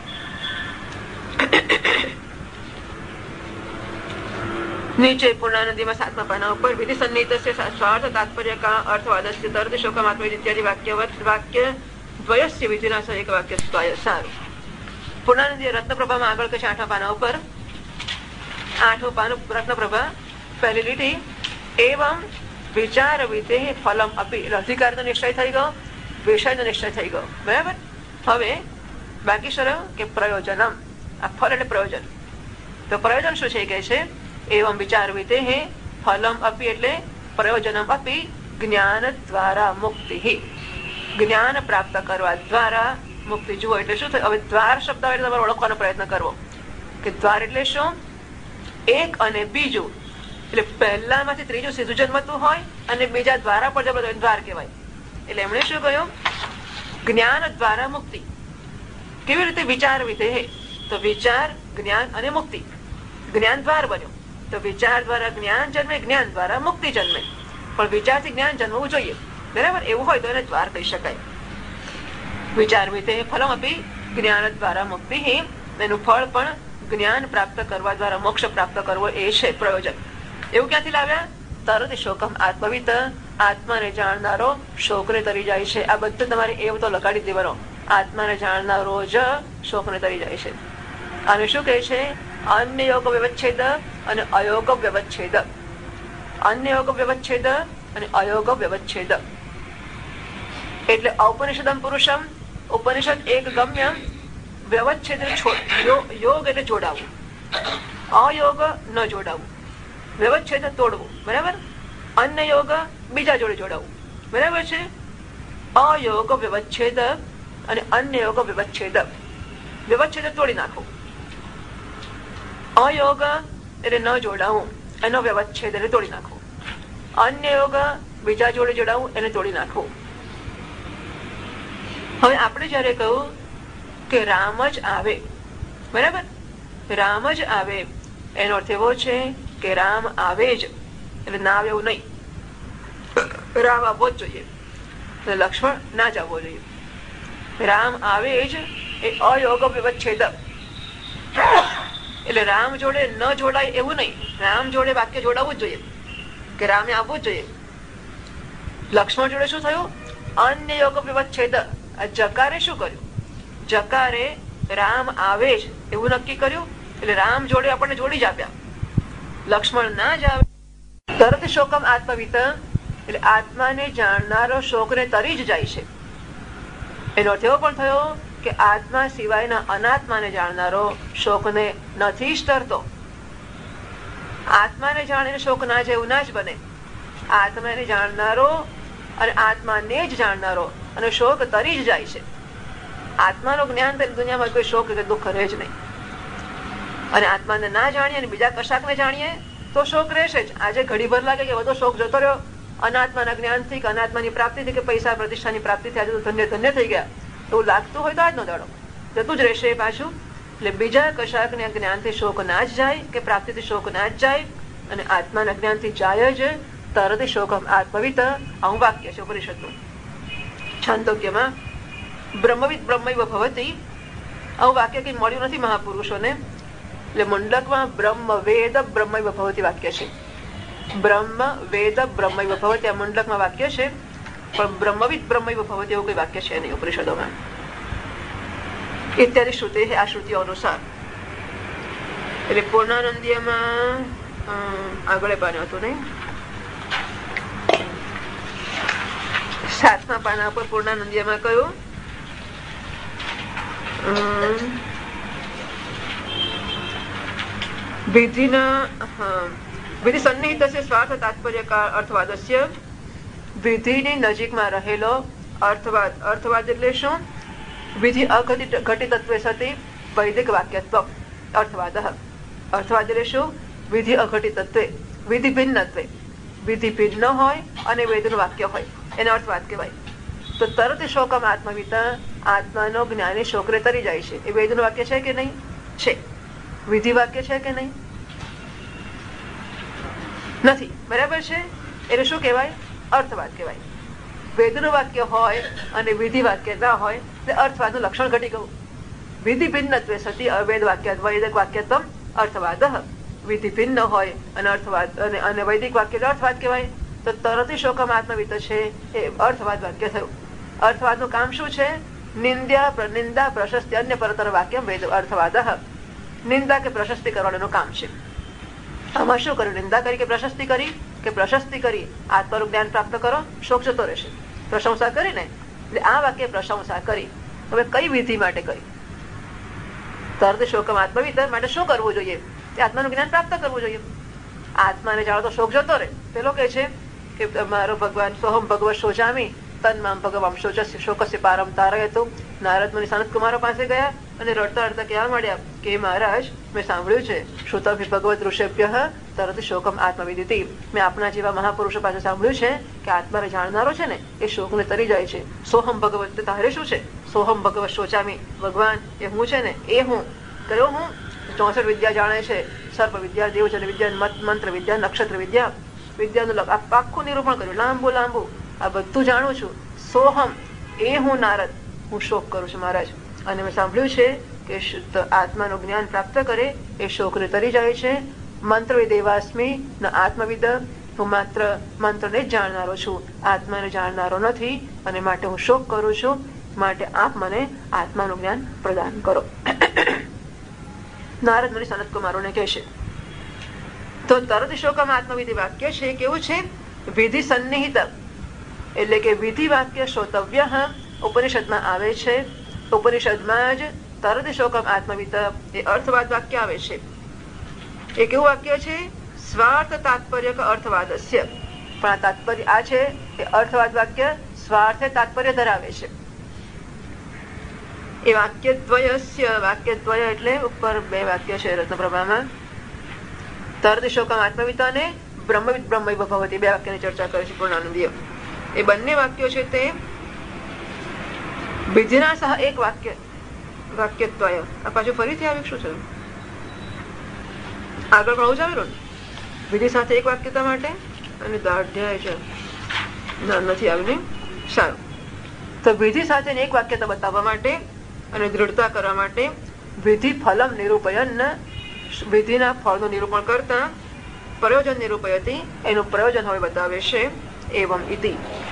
નીચે પૂર્ણાનંદીમાં સાતમા પાના ઉપર વિધિ સન્નિહિતસ્ય સ્વાર્થ તાત્પર્ય કા અર્થવાદસ્ય તર્ક શોકમાત્મ ઇત્યાદિ વાક્યવત વાક્ય દ્વયસ્ય વિધિના એક વાક્ય સ્વાય. સારું. પૂર્ણાનંદી રત્નપ્રભામાં આગળ કે છે આઠમા પાના ઉપર, આઠમું પાનું રત્નપ્રભા પહેલી લીટી, એવમ વિચાર વિધે ફલમ અપી, એટલે અધિકારનો નિશ્ચય થઈ ગયો, વિષયનો નિશ્ચય થઈ ગયો. બરાબર. હવે બાકી શરમ કે પ્રયોજનમ, આ ફળ એટલે પ્રયોજન. તો પ્રયોજન શું છે કે છે એવમ વિચાર વિધે ફલમ અપી એટલે પ્રયોજનમ અપી જ્ઞાન દ્વારા મુક્તિ, જ્ઞાન પ્રાપ્ત કરવા દ્વારા મુક્તિ. જુઓ એટલે શું થયું, હવે દ્વાર શબ્દ એટલે તમારે ઓળખવાનો પ્રયત્ન કરવો કે દ્વાર એટલે શું, એક અને બીજું, એટલે પહેલામાંથી ત્રીજું સીધું જન્મતું હોય અને બીજા દ્વારા પર જન્મતું દ્વાર કહેવાય. એટલે એમણે શું કહ્યું, જ્ઞાન દ્વારા મુક્તિ. કેવી રીતે, વિચાર વિધે, તો વિચાર જ્ઞાન અને મુક્તિ, જ્ઞાન દ્વાર બન્યું. તો વિચાર દ્વારા જ્ઞાન જન્મે, જ્ઞાન દ્વારા મુક્તિ જન્મે, પણ વિચારથી જ્ઞાન જન્મવું જોઈએ. બરાબર. એવું હોય તો એને દ્વાર કહી શકાય. વિચાર વિધે ફલમ આપી જ્ઞાન દ્વારા મુક્તિ, એનું ફળ પણ જ્ઞાન પ્રાપ્ત કરવા દ્વારા મોક્ષ પ્રાપ્ત કરવો એ છે પ્રયોજન. એવું ક્યાંથી લાવ્યા, તરત શોકમ આત્મવિત, આત્માને જાણનારો શોકને તરી જાય છે. આ બધું તમારે એવું તો લગાડી દેવાનો, આત્માને જાણનારો જ શોકને તરી જાય છે. અને શું કહે છે, અન્ય યોગ વ્યવચ્છેદ અને અયોગ વ્યવચ્છેદ, અન્ય યોગ વ્યવચ્છેદ અને અયોગ વ્યવચ્છેદ એટલે ઔપનિષદમ પુરુષમ, ઉપનિષદ એક ગમ્ય, વ્યવચ્છેદ યોગ એટલે જોડાવું, અયોગ ન જોડાવું, વ્યવચ્છેદ તોડવું. બરાબર. અન્ય યોગ બીજા જોડે જોડાવું. બરાબર છે. અયોગ વ્યવચ્છેદ અને અન્ય યોગ વ્યવચ્છેદ, વ્યવચ્છેદ તોડી નાખવું. અયોગ એટલે ન જોડાવું, એનો વ્યવચ્છેદ એટલે તોડી નાખવું. અન્ય યોગ બીજા જોડે જોડાવું, એને તોડી નાખવું. હવે આપણે જયારે કહ્યું કે રામ જ આવે, બરાબર, રામ જ આવે, એનો અર્થ એવો છે કે રામ આવે જ, એટલે ના આવે એવું નહીં, રામ આવવો જ જોઈએ, લક્ષ્મણ ના જ આવવો જોઈએ. રામ આવે જ એ અયોગ વ્યવચ્છેદ, એટલે રામ જોડે ન જોડાય એવું નહીં, રામ જોડે વાક્ય જોડાવવું જ જોઈએ કે રામે આવવું જ જોઈએ. લક્ષ્મણ જોડે શું થયું, અન્ય યોગ વ્યવચ્છેદ. જકારે શું કર્યું, જકારે રામ આવે જ એવું નક્કી કર્યું, એટલે રામ જોડે આપણને જોડી જ આપ્યા. લક્ષ્મણ ના જ આવે, તરત શોકમ આત્મવિત, એટલે આત્માને જાણનારો શોકને તરી જ જાય છે. એનો અર્થ એવો પણ થયો કે આત્મા સિવાયના અનાત્માને જાણનારો શોકને નથી જ તરતો. આત્માને જાણીને શોક ના જાય એવું ના જ બને. આત્માને જાણનારો અને આત્માને જ જાણનારો અને શોક તરી જ જાય છે. આત્માનું જ્ઞાન દુનિયામાં કોઈ શોક કે દુઃખ રહે જ નહીં. અને આત્માને ના જાણીએ અને બીજા કશાકને જાણીએ તો શોક રહેશે જ. આજે ઘડીભર લાગે કે બધો શોક જતો રહ્યો અનાત્માના જ્ઞાનથી કે અનાત્માની પ્રાપ્તિથી કે પૈસા પ્રતિષ્ઠાની પ્રાપ્તિથી આજે તો ધન્ય ધન્ય થઈ ગયા એવું લાગતું હોય તો આજનો દાડો જતું જ રહેશે પાછું. એટલે બીજા કશાકના જ્ઞાનથી શોક ના જ જાય કે પ્રાપ્તિથી શોક ના જ જાય, અને આત્માના જ્ઞાનથી જાય જ તરત શોક આત્મવિત. આવું વાક્ય છે ઉપનિષદનું. છાંદોગ્યમાં બ્રહ્મવિદ બ્રહ્મૈવ ભવતી, આવું વાક્ય કઈ મળ્યું નથી મહાપુરુષોને. એટલે મુંડકમાં બ્રહ્મ વેદ બ્રહ્મૈવ ભવતી વાક્ય છે. બ્રહ્મ વેદ બ્રહ્મૈવ ભવતી આ મુંડકમાં વાક્ય છે, પણ બ્રહ્મવિદ બ્રહ્મૈવ ભવતી એવું કોઈ વાક્ય છે નહીં ઉપનિષદોમાં. ઇત્યાદિ શ્રુતિ આ શ્રુતિઓ અનુસાર. એટલે પૂર્ણાનંદીયમાં આગળ પાનું હતું નહીં, સાતમા પાના પર પૂર્ણાનંદીયમાં કયું વિધિના વિધિ સન્નિહિતસ્ય સ્વાર્થ તાત્પર્ય અર્થવાદસ્ય, વિધિની નજીકમાં રહેલો અર્થવાદ. અર્થવાદ એટલે શું, વિધિ અઘટિત તત્વે સતી વૈદિક વાક્યત્વ અર્થવાદ. અર્થવાદ એટલે શું, વિધિ અઘટિત તત્વે, વિધિ ભિન્નત્વે, વિધિ ભિન્ન હોય અને વેદનું વાક્ય હોય એને અર્થવાદ કહેવાય. તો તરત શોકમ આત્મવિતા, આત્માનો જ્ઞાની શોકરે તરી જાય છે. એ વેદનું વાક્ય છે કે નહીં? છે. વિધિ વાક્ય છે કે નહીં? નથી. બરાબર છે. એટલે શું કહેવાય? અર્થવાદ કહેવાય. વેદનું વાક્ય હોય અને વિધિ વાક્ય ના હોય એટલે અર્થવાદનું લક્ષણ ઘટી ગયું. વિધિ ભિન્નત્વે સતી અવેદ વાક્ય વૈદિક વાક્યત્વમ અર્થવાદ. વિધિ ભિન્ન હોય અને અર્થવાદ અને વૈદિક વાક્ય અર્થવાદ કહેવાય. તો તરત શોકમ આત્મવિત છે એ અર્થવાદ વાક્ય થયું. અર્થવાદનું કામ શું છે? નિંદ્યા નિંદા પ્રશસ્તિ અન્ય પરતર વાક્ય વેદ અર્થવાદ. નિંદા કે પ્રશસ્તિ કરવાનું કામ છે. આમાં શું કર્યું? નિંદા કરી કે પ્રશસ્તિ કરી કે પ્રશસ્તિ કરી આત્માનું જ્ઞાન પ્રાપ્ત કરો, શોક જતો રહેશે. પ્રશંસા કરી ને એટલે આ વાક્ય પ્રશંસા કરી. હવે કઈ વિધિ માટે કરી? તરત શોકમ આત્મવિત માટે શું કરવું જોઈએ? આત્માનું જ્ઞાન પ્રાપ્ત કરવું જોઈએ. આત્માને જાણો તો શોક જતો રહે. પેલો કે છે કે મારો ભગવાન સોહમ ભગવત શોચામી તન્મામ ભગવામ શોચસ્ય શોકસ્ય પારમ તારયતું. નારદ મુનિ સનત કુમારો પાસે ગયા અને રડતા રડતા કહેવા માંડ્યા કે મહારાજ, મેં સાંભળ્યું છે શ્રુતભિ ભગવત ઋષભ્ય તરત શોકમ આત્મવિદિતિ. મેં આપના જેવા મહાપુરુષો પાસે સાંભળ્યું છે કે આત્માને જાણનારો છે ને એ શોકને તરી જાય છે. સોહમ ભગવત તારે શું છે? સોહમ ભગવત શોચામી. ભગવાન એ હું છે ને એ હું કયો હું? ચોસઠ વિદ્યા જાણે છે. સર્પ વિદ્યા, દેવજન વિદ્યા, મંત્ર વિદ્યા, નક્ષત્ર વિદ્યા વિદ્યાનું આખું નિરૂપણ કર્યું, લાંબુ લાંબુ. આ બધું જાણું છું. સોહમ એ હું નારદ, હું શોક કરું છું મહારાજ. અને મેં સાંભળ્યું છે કે શુદ્ધ આત્માનું જ્ઞાન પ્રાપ્ત કરે એ શોકને તરી જાય છે. મંત્ર દેવાસ્મી ન આત્મવિદ. હું માત્ર મંત્રને જ જાણનારો છું, આત્માને જાણનારો નથી અને માટે હું શોક કરું છું. માટે આપ મને આત્માનું જ્ઞાન પ્રદાન કરો. નારદ મુનિ સનત કુમારોને કહેશે. તો તરત શોકમ આત્મવિધિ વાક્ય છે કેવું છે? વિધિ સન્નિહિત એટલે કે વિધિ વાક્ય શ્રોતવ્ય ઉપનિષદમાં આવે છે. ઉપનિષદમાં જ તરત શોકમ આત્મવિત એ અર્થવાદ વાક્ય આવે છે. એ કેવું વાક્ય છે? સ્વાર્થ તાત્પર્ય અર્થવાદસ્ય. પણ આ તાત્પર્ય આ છે એ અર્થવાદ વાક્ય સ્વાર્થે તાત્પર્ય ધરાવે છે. એ વાક્યદ્વયસ્ય વાક્યદ્વય એટલે ઉપર બે વાક્ય છે રત્નપ્રભામાં. તરત શોકમ આત્મવિત અને બ્રહ્મવિદ બ્રહ્મૈવ ભવતિ બે વાક્યની ચર્ચા કરે છે પૂર્ણાનંદીય. એ બંને વાક્યો છે તે વિધિના સહ એક વાક્ય વાક્યદ્વય. આ પાછું ફરીથી આવ્યું શું છે? આગળ પણ આવું જ આવેલું ને વિધિ સાથે એક વાક્યતા માટે અને દાઢ્યાય છે ના નથી આવ્યું ને. સારું. તો વિધિ સાથે એક વાક્યતા બતાવવા માટે અને દૃઢતા કરવા માટે વિધિ ફલમ નિરૂપયન વિધિના ફળનું નિરૂપણ કરતા પ્રયોજન નિરૂપયતી એનું પ્રયોજન હવે બતાવે છે. એવમ ઇતિ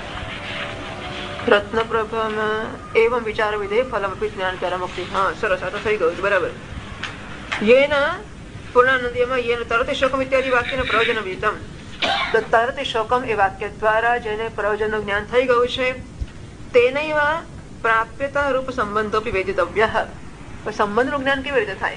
રત્નપ્રભામાં એવમ વિચાર વિધેય ફલમ અપી જ્ઞાન કર મુક્તિ. હા સરસ. આ તો થઈ ગયું બરાબર. યેના પૂર્ણાનંદીયમાં યેન તરત શોકમ ઇત્યાદિ વાક્યનું પ્રયોજન વિદિતમ. તો તરત શોકમ એ વાક્ય દ્વારા જેને પ્રયોજનનું જ્ઞાન થઈ ગયું છે તેનૈવ પ્રાપ્યતા રૂપ સંબંધોપી વેદિતવ્ય. સંબંધનું જ્ઞાન કેવી રીતે થાય?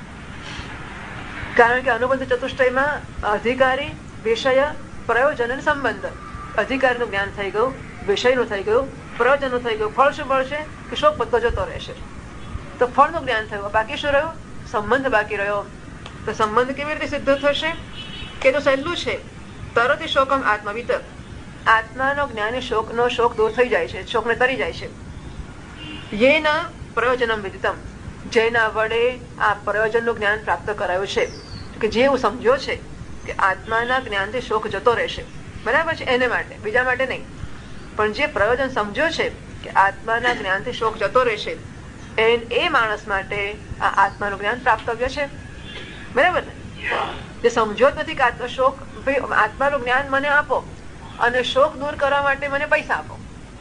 કારણ કે અનુબંધ ચતુષ્ટયમાં અધિકારી, વિષય, પ્રયોજન અને સંબંધ. અધિકારીનું જ્ઞાન થઈ ગયું, વિષયનું થઈ ગયું, પ્રયોજનનું થઈ ગયું. ફળ શું મળશે? કે શોક બધો જતો રહેશે. તો ફળનું જ્ઞાન થયું. બાકી શું રહ્યું? સંબંધ બાકી રહ્યો. તો સંબંધ કેવી રીતે સિદ્ધ થશે? કે તો સહેલું છે. તરત શોકમ આત્મવિત. આત્માનો જ્ઞાની શોકનો શોક દૂર થઈ જાય છે, શોકને તરી જાય છે. યેના પ્રયોજનમ વિદિતમ. જેના વડે આ પ્રયોજનનું જ્ઞાન પ્રાપ્ત કરાયું છે કે જે એવું સમજ્યો છે કે આત્માના જ્ઞાનથી શોક જતો રહેશે. બરાબર છે? એને માટે, બીજા માટે નહીં. પણ જે પ્રયોજન સમજ્યો છે કે આત્માના જ્ઞાનથી શોક જતો રહેશે એ માણસ માટે આ આત્માનું જ્ઞાન પ્રાપ્તવ્ય છે. બરાબર ને? જે સમજ્યો જ નથી કે આત્મા શોક આત્માનું જ્ઞાન મને આપો અને શોક દૂર કરવા માટે મને પૈસા આપો.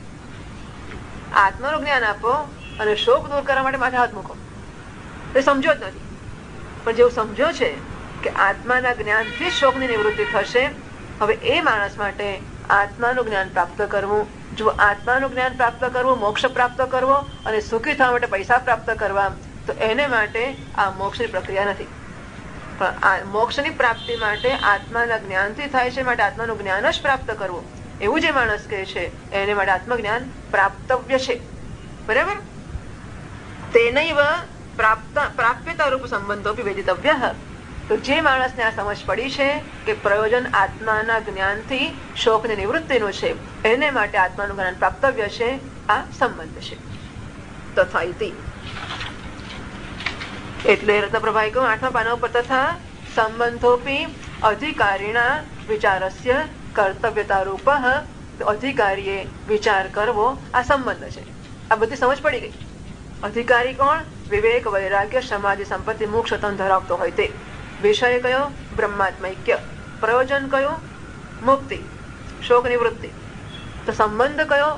આત્માનું જ્ઞાન આપો અને શોક દૂર કરવા માટે માથે હાથ મૂકો. એ સમજો જ નથી. પણ જેવું સમજ્યો છે કે આત્માના જ્ઞાનથી શોકની નિવૃત્તિ થશે, હવે એ માણસ માટે આત્માનું જ્ઞાન પ્રાપ્ત કરવું, જો આત્માનું જ્ઞાન પ્રાપ્ત કરવું, મોક્ષ પ્રાપ્ત કરવો અને સુખી થવા માટે પૈસા પ્રાપ્ત કરવા, તો એને માટે આ મોક્ષની પ્રક્રિયા નથી. પણ આ મોક્ષની પ્રાપ્તિ માટે આત્માના જ્ઞાનથી થાય છે, માટે આત્માનું જ્ઞાન જ પ્રાપ્ત કરવું એવું જે માણસ કહે છે એને માટે આત્મજ્ઞાન પ્રાપ્તવ્ય છે. બરાબર? તેનૈવ પ્રાપ્યતા રૂપ સંબંધો વેદિતવ્ય. તો જે માણસને આ સમજ પડી છે કે પ્રયોજન આત્માના જ્ઞાનથી શોકની નિવૃત્તિનું છે એને માટે આત્માનું જ્ઞાન પ્રાપ્તવ્ય છે, આ સંબંધ છે. તથા ઇતિ એટલે રત્નપ્રભાએ કહ્યું આઠમા પાના ઉપર, તથા સંબંધોપી અધિકારીના વિચારસ્ય કર્તવ્યતા રૂપ, અધિકારીએ વિચાર કરવો આ સંબંધ છે. આ બધી સમજ પડી ગઈ. અધિકારી કોણ? વિવેક, વૈરાગ્ય, સમાધિ, સંપત્તિ, મોક્ષ ધરાવતો હોય તે. વિષય કયો? બ્રહ્માત્મૈક્ય. પ્રયોજન કયું? મુક્તિ, શોક નિવૃત્તિ. તો સંબંધ કયો?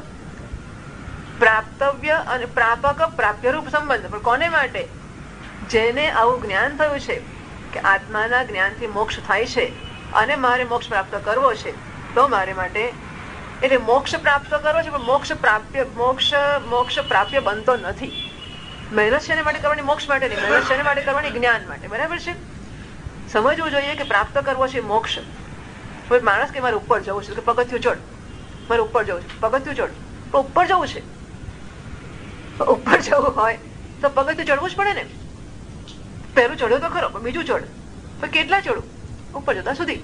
પ્રાપ્તવ્ય અને પ્રાપક પ્રાપ્ય રૂપ સંબંધ. પણ કોને માટે? જેને આવું જ્ઞાન થયું છે કે આત્માના જ્ઞાનથી મોક્ષ થાય છે અને મારે મોક્ષ પ્રાપ્ત કરવો છે, તો મારે માટે એટલે મોક્ષ પ્રાપ્ત કરવો છે. પણ મોક્ષ પ્રાપ્ય મોક્ષ મોક્ષ પ્રાપ્ય બનતો નથી. મહેનત છે માટે કરવાની, મોક્ષ માટે નહીં. મહેનત છે માટે કરવાની, જ્ઞાન માટે. બરાબર છે? સમજવું જોઈએ કે પ્રાપ્ત કરવો છે મોક્ષ. માણસ કે મારે ઉપર જવું છે, કે પગથિયું ચડ, મારે ઉપર જવું છે, પગથિયું ચડ. પણ ઉપર જવું છે, ઉપર જવું હોય તો પગથિયું ચડવું જ પડે ને. પહેલું ચડ્યો તો ખરો, પણ બીજું ચડ. પણ કેટલા ચડવું? ઉપર જતા સુધી.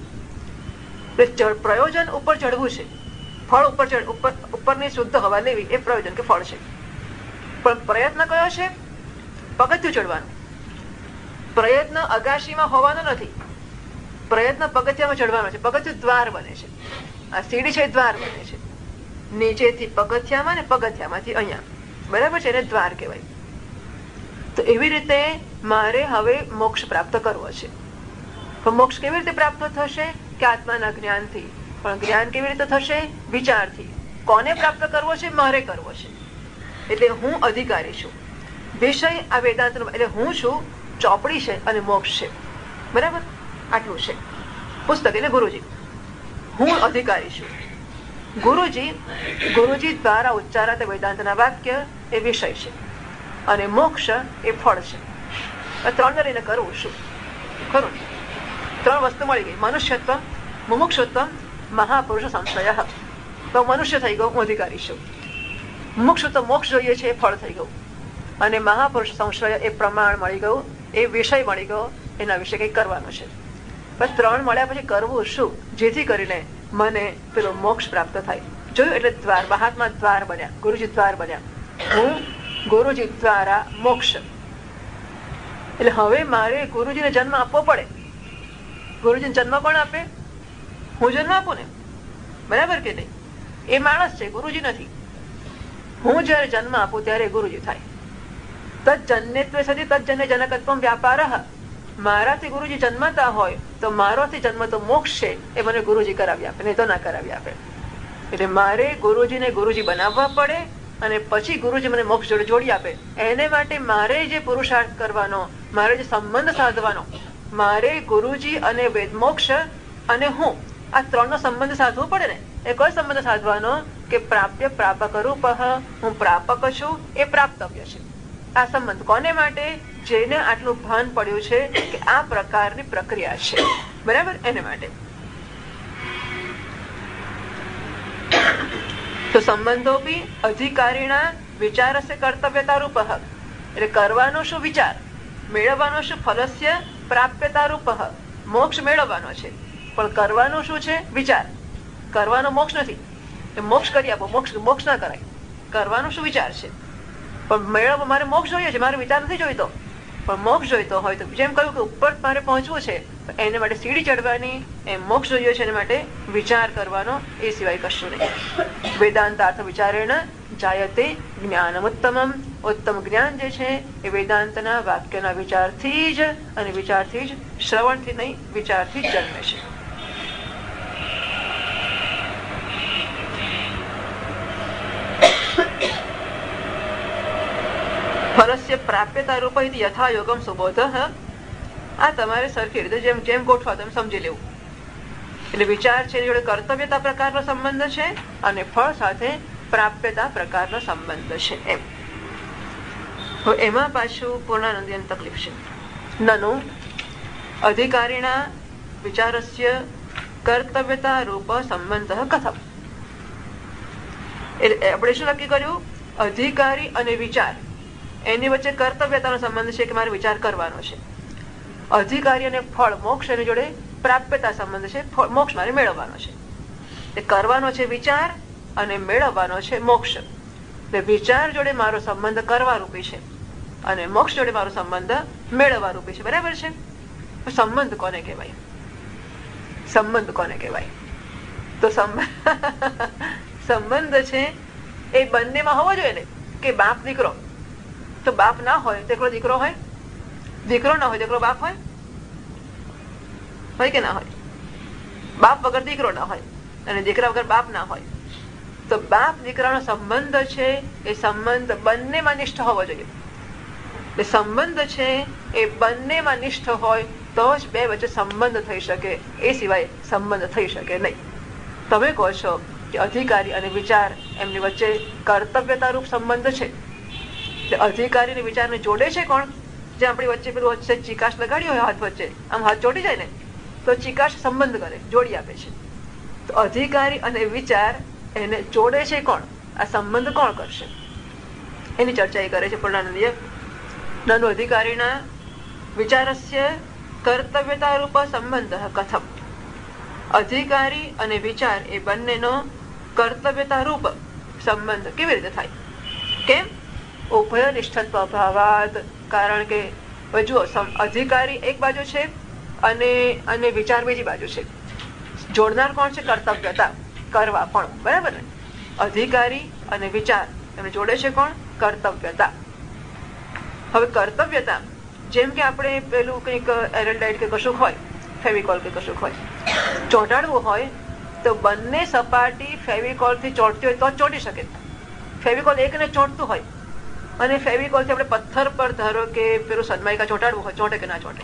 પ્રયોજન ઉપર ચડવું છે, ફળ ઉપર ચડ ઉપર ઉપરની શુદ્ધ હવા લેવી એ પ્રયોજન કે ફળ છે. પણ પ્રયત્ન કયો છે? પગથિયું ચડવાનો. પ્રયત્ન અગાશીમાં હોવાનો નથી. પ્રયત્ન પગથિયામાં ચડવાનો છે. પગથિયું દ્વાર બને છે. આ સીડી છે, દ્વાર બને છે. નીચેથી પગથિયામાં ને પગથિયામાંથી અહીંયા. બરાબર છે? એને દ્વાર કહેવાય. તો એવી રીતે મારે હવે મોક્ષ પ્રાપ્ત કરવો છે. પણ મોક્ષ કેવી રીતે પ્રાપ્ત થશે? કે આત્માના જ્ઞાનથી. પણ જ્ઞાન કેવી રીતે થશે? વિચારથી. કોને પ્રાપ્ત કરવો છે? મારે કરવો છે. એટલે હું અધિકારી છું. વિષય આ વેદાંત એટલે હું છું, ચોપડી છે અને મોક્ષ છે. બરાબર? આટલું છે પુસ્તક એટલે ગુરુજી. હું અધિકારી છું. ગુરુજી ગુરુજી દ્વારા ઉચ્ચારાતા વેદાંતના વાક્ય એ વિષય છે અને મોક્ષ એ ફળ છે. ત્રણ લઈને કરવું શું? ખરું? ત્રણ વસ્તુ મળી ગઈ. મનુષ્યત્વ, મુમુક્ષુત્વ, મહાપુરુષ સંશય. તો મનુષ્ય થઈ ગયો, હું અધિકારી છું. મુમુક્ષુત્વ મોક્ષ જોઈએ છે, એ ફળ થઈ ગયું. અને મહાપુરુષ સંશય એ પ્રમાણ મળી ગયું, એ વિષય મળી ગયો, એના વિશે કઈ કરવાનું છે. પણ ત્રણ મળ્યા પછી કરવું શું? જેથી કરીને મને પેલો મોક્ષ પ્રાપ્ત થાય. જોયું? એટલે દ્વાર, મહાત્મા દ્વાર બન્યા, ગુરુજી દ્વાર બન્યા. હું ગુરુજી દ્વારા મોક્ષ. એટલે હવે મારે ગુરુજીને જન્મ આપવો પડે. ગુરુજીને જન્મ કોણ આપે? હું જન્મ આપું ને. બરાબર કે નહીં? એ માણસ છે, ગુરુજી નથી. હું જયારે જન્મ આપું ત્યારે ગુરુજી થાય. તજ્જન્યત્વે સતી તજ્જન્ય જનકત્વમ વ્યાપારઃ. મારાથી ગુરુજી જન્મતા હોય તો મારોથી જન્મ તો મોક્ષ છે, એ મને ગુરુજી કરાવી આપે, નહીં તો ના કરાવી આપે. એટલે મારે ગુરુજીને ગુરુજી બનાવવા પડે અને પછી ગુરુજી મને મોક્ષ જોડે જોડી આપે. એને માટે મારે જે પુરુષાર્થ કરવાનો, મારે જે સંબંધ સાધવાનો, મારે ગુરુજી અને વેદ મોક્ષ અને હું આ ત્રણ નો સંબંધ સાધવો પડે ને. એ કયો સંબંધ સાધવાનો? કે પ્રાપ્ય પ્રાપક રૂપ. હું પ્રાપક છું, એ પ્રાપ્તવ્ય છે. આ સંબંધ કોને માટે? જેને આટલું ભાન પડ્યું છે કે આ પ્રકારની પ્રક્રિયા છે. બરાબર? એને માટે. તો સંબંધો બી અધિકારીના વિચારસ્ય કર્તવ્યતા રૂપ. એટલે કરવાનો શું? વિચાર. મેળવવાનો શું? ફલસ્ય પ્રાપ્યતા રૂપ. મોક્ષ મેળવવાનો છે, પણ કરવાનું શું છે? વિચાર. કરવાનો મોક્ષ નથી. મોક્ષ કરી આપો, મોક્ષ મોક્ષ ના કરાય. કરવાનું શું? વિચાર છે. પણ મેળવવા મારે મોક્ષ જોઈએ છે, મારે વિચાર નથી જોઈતો. પણ મોક્ષ જોઈતો હોય તો જેમ કહ્યું કે ઉપર મારે પહોંચવું છે, એને માટે સીડી ચડવાની, એમ મોક્ષ જોઈએ છે, એને માટે વિચાર કરવાનો, એ સિવાય કશું નહીં. વેદાંતાર્થ વિચારેણ જાયતે જ્ઞાનમ ઉત્તમમ. ઉત્તમ જ્ઞાન જે છે એ વેદાંતના વાક્યના વિચારથી જ અને વિચારથી જ, શ્રવણથી નહીં, વિચારથી જ જન્મે છે. ફલસ્ય પ્રાપ્યતા રૂપ યથા યોગમ સુબોધ. આ તમારે સરખી રીતે જેમ જેમ ગોઠવા તેમ સમજી લેવું. એટલે વિચાર છે જોડે કર્તવ્યતા પ્રકારનો સંબંધ છે અને ફળ સાથે પ્રાપ્યતા પ્રકારનો સંબંધ છે. એમ એમાં પાછું પૂર્ણાનંદની તકલીફ છે. નનુ અધિકારીના વિચારસ્ય કર્તવ્યતા રૂપ સંબંધ કથમ. એટલે આપણે શું નક્કી કર્યું? અધિકારી અને વિચાર એની વચ્ચે કર્તવ્યતાનો સંબંધ છે કે મારે વિચાર કરવાનો છે. અધિકારી અને ફળ મોક્ષ એની જોડે પ્રાપ્યતા સંબંધ છે. મોક્ષ મારે મેળવવાનો છે. એ કરવાનો છે વિચાર અને મેળવવાનો છે મોક્ષ. એટલે વિચાર જોડે મારો સંબંધ કરવા રૂપી છે. અને મોક્ષ જોડે મારો સંબંધ મેળવવા રૂપી છે. બરાબર છે? સંબંધ કોને કહેવાય? સંબંધ કોને કહેવાય? તો સંબંધ છે એ બંનેમાં હોવો જોઈએ ને, કે બાપ દીકરો. તો બાપ ના હોય તો એકલો દીકરો હોય, દીકરો ના હોય તો એકલો બાપ હોય, હોય કે ના હોય? બાપ વગર દીકરો ના હોય અને દીકરા વગર બાપ ના હોય. તો બાપ દીકરાનો સંબંધ છે એ સંબંધ બંનેમાં નિષ્ઠ હોવો જોઈએ. એ સંબંધ છે એ બંનેમાં નિષ્ઠ હોય તો જ બે વચ્ચે સંબંધ થઈ શકે, એ સિવાય સંબંધ થઈ શકે નહીં. તમે કહો છો કે અધિકારી અને વિચાર એમની વચ્ચે કર્તવ્યતા રૂપ સંબંધ છે. અધિકારી અને વિચારને જોડે છે કોણ? જે આપણી વચ્ચે પેલું વચ્ચે ચિકાશ લગાડી હોય હાથ વચ્ચે, આમ હાથ જોડી જાય ને તો ચિકાશ સંબંધ કરે, જોડી આપે છે. તો અધિકારી અને વિચાર એને જોડે છે કોણ? આ સંબંધ કોણ કરશે? એની ચર્ચા એ કરે છે પૂર્ણાનંદીય. નનુ અધિકારીના વિચારસ્ય કર્તવ્યતા રૂપ સંબંધ કથમ. અધિકારી અને વિચાર એ બંનેનો કર્તવ્યતા રૂપ સંબંધ કેવી રીતે થાય? કેમ? ઉભય નિષ્ઠત્વ અભાવાત. કારણ કે જુઓ, અધિકારી એક બાજુ છે અને અને વિચાર બીજી બાજુ છે. જોડનાર કોણ છે? કર્તવ્યતા, કરવા પણ. બરાબર ને? અધિકારી અને વિચાર એમને જોડે છે કોણ? કર્તવ્યતા. હવે કર્તવ્યતા, જેમ કે આપણે પેલું કંઈક એરલડાઇટ કે કશુંક હોય, ફેવિકોલ કે કશુંક હોય, ચોંટાડવું હોય તો બંને સપાટી ફેવિકોલ થી ચોંટતી હોય તો જ ચોંટી શકે. ફેવિકોલ એકને ચોંટતું હોય અને ફેવિકોલ થી આપણે પથ્થર પર ધારો કે પેલું સનમાઇકા ચોંટાડવું હોય, ચોંટે કે ના ચોંટે?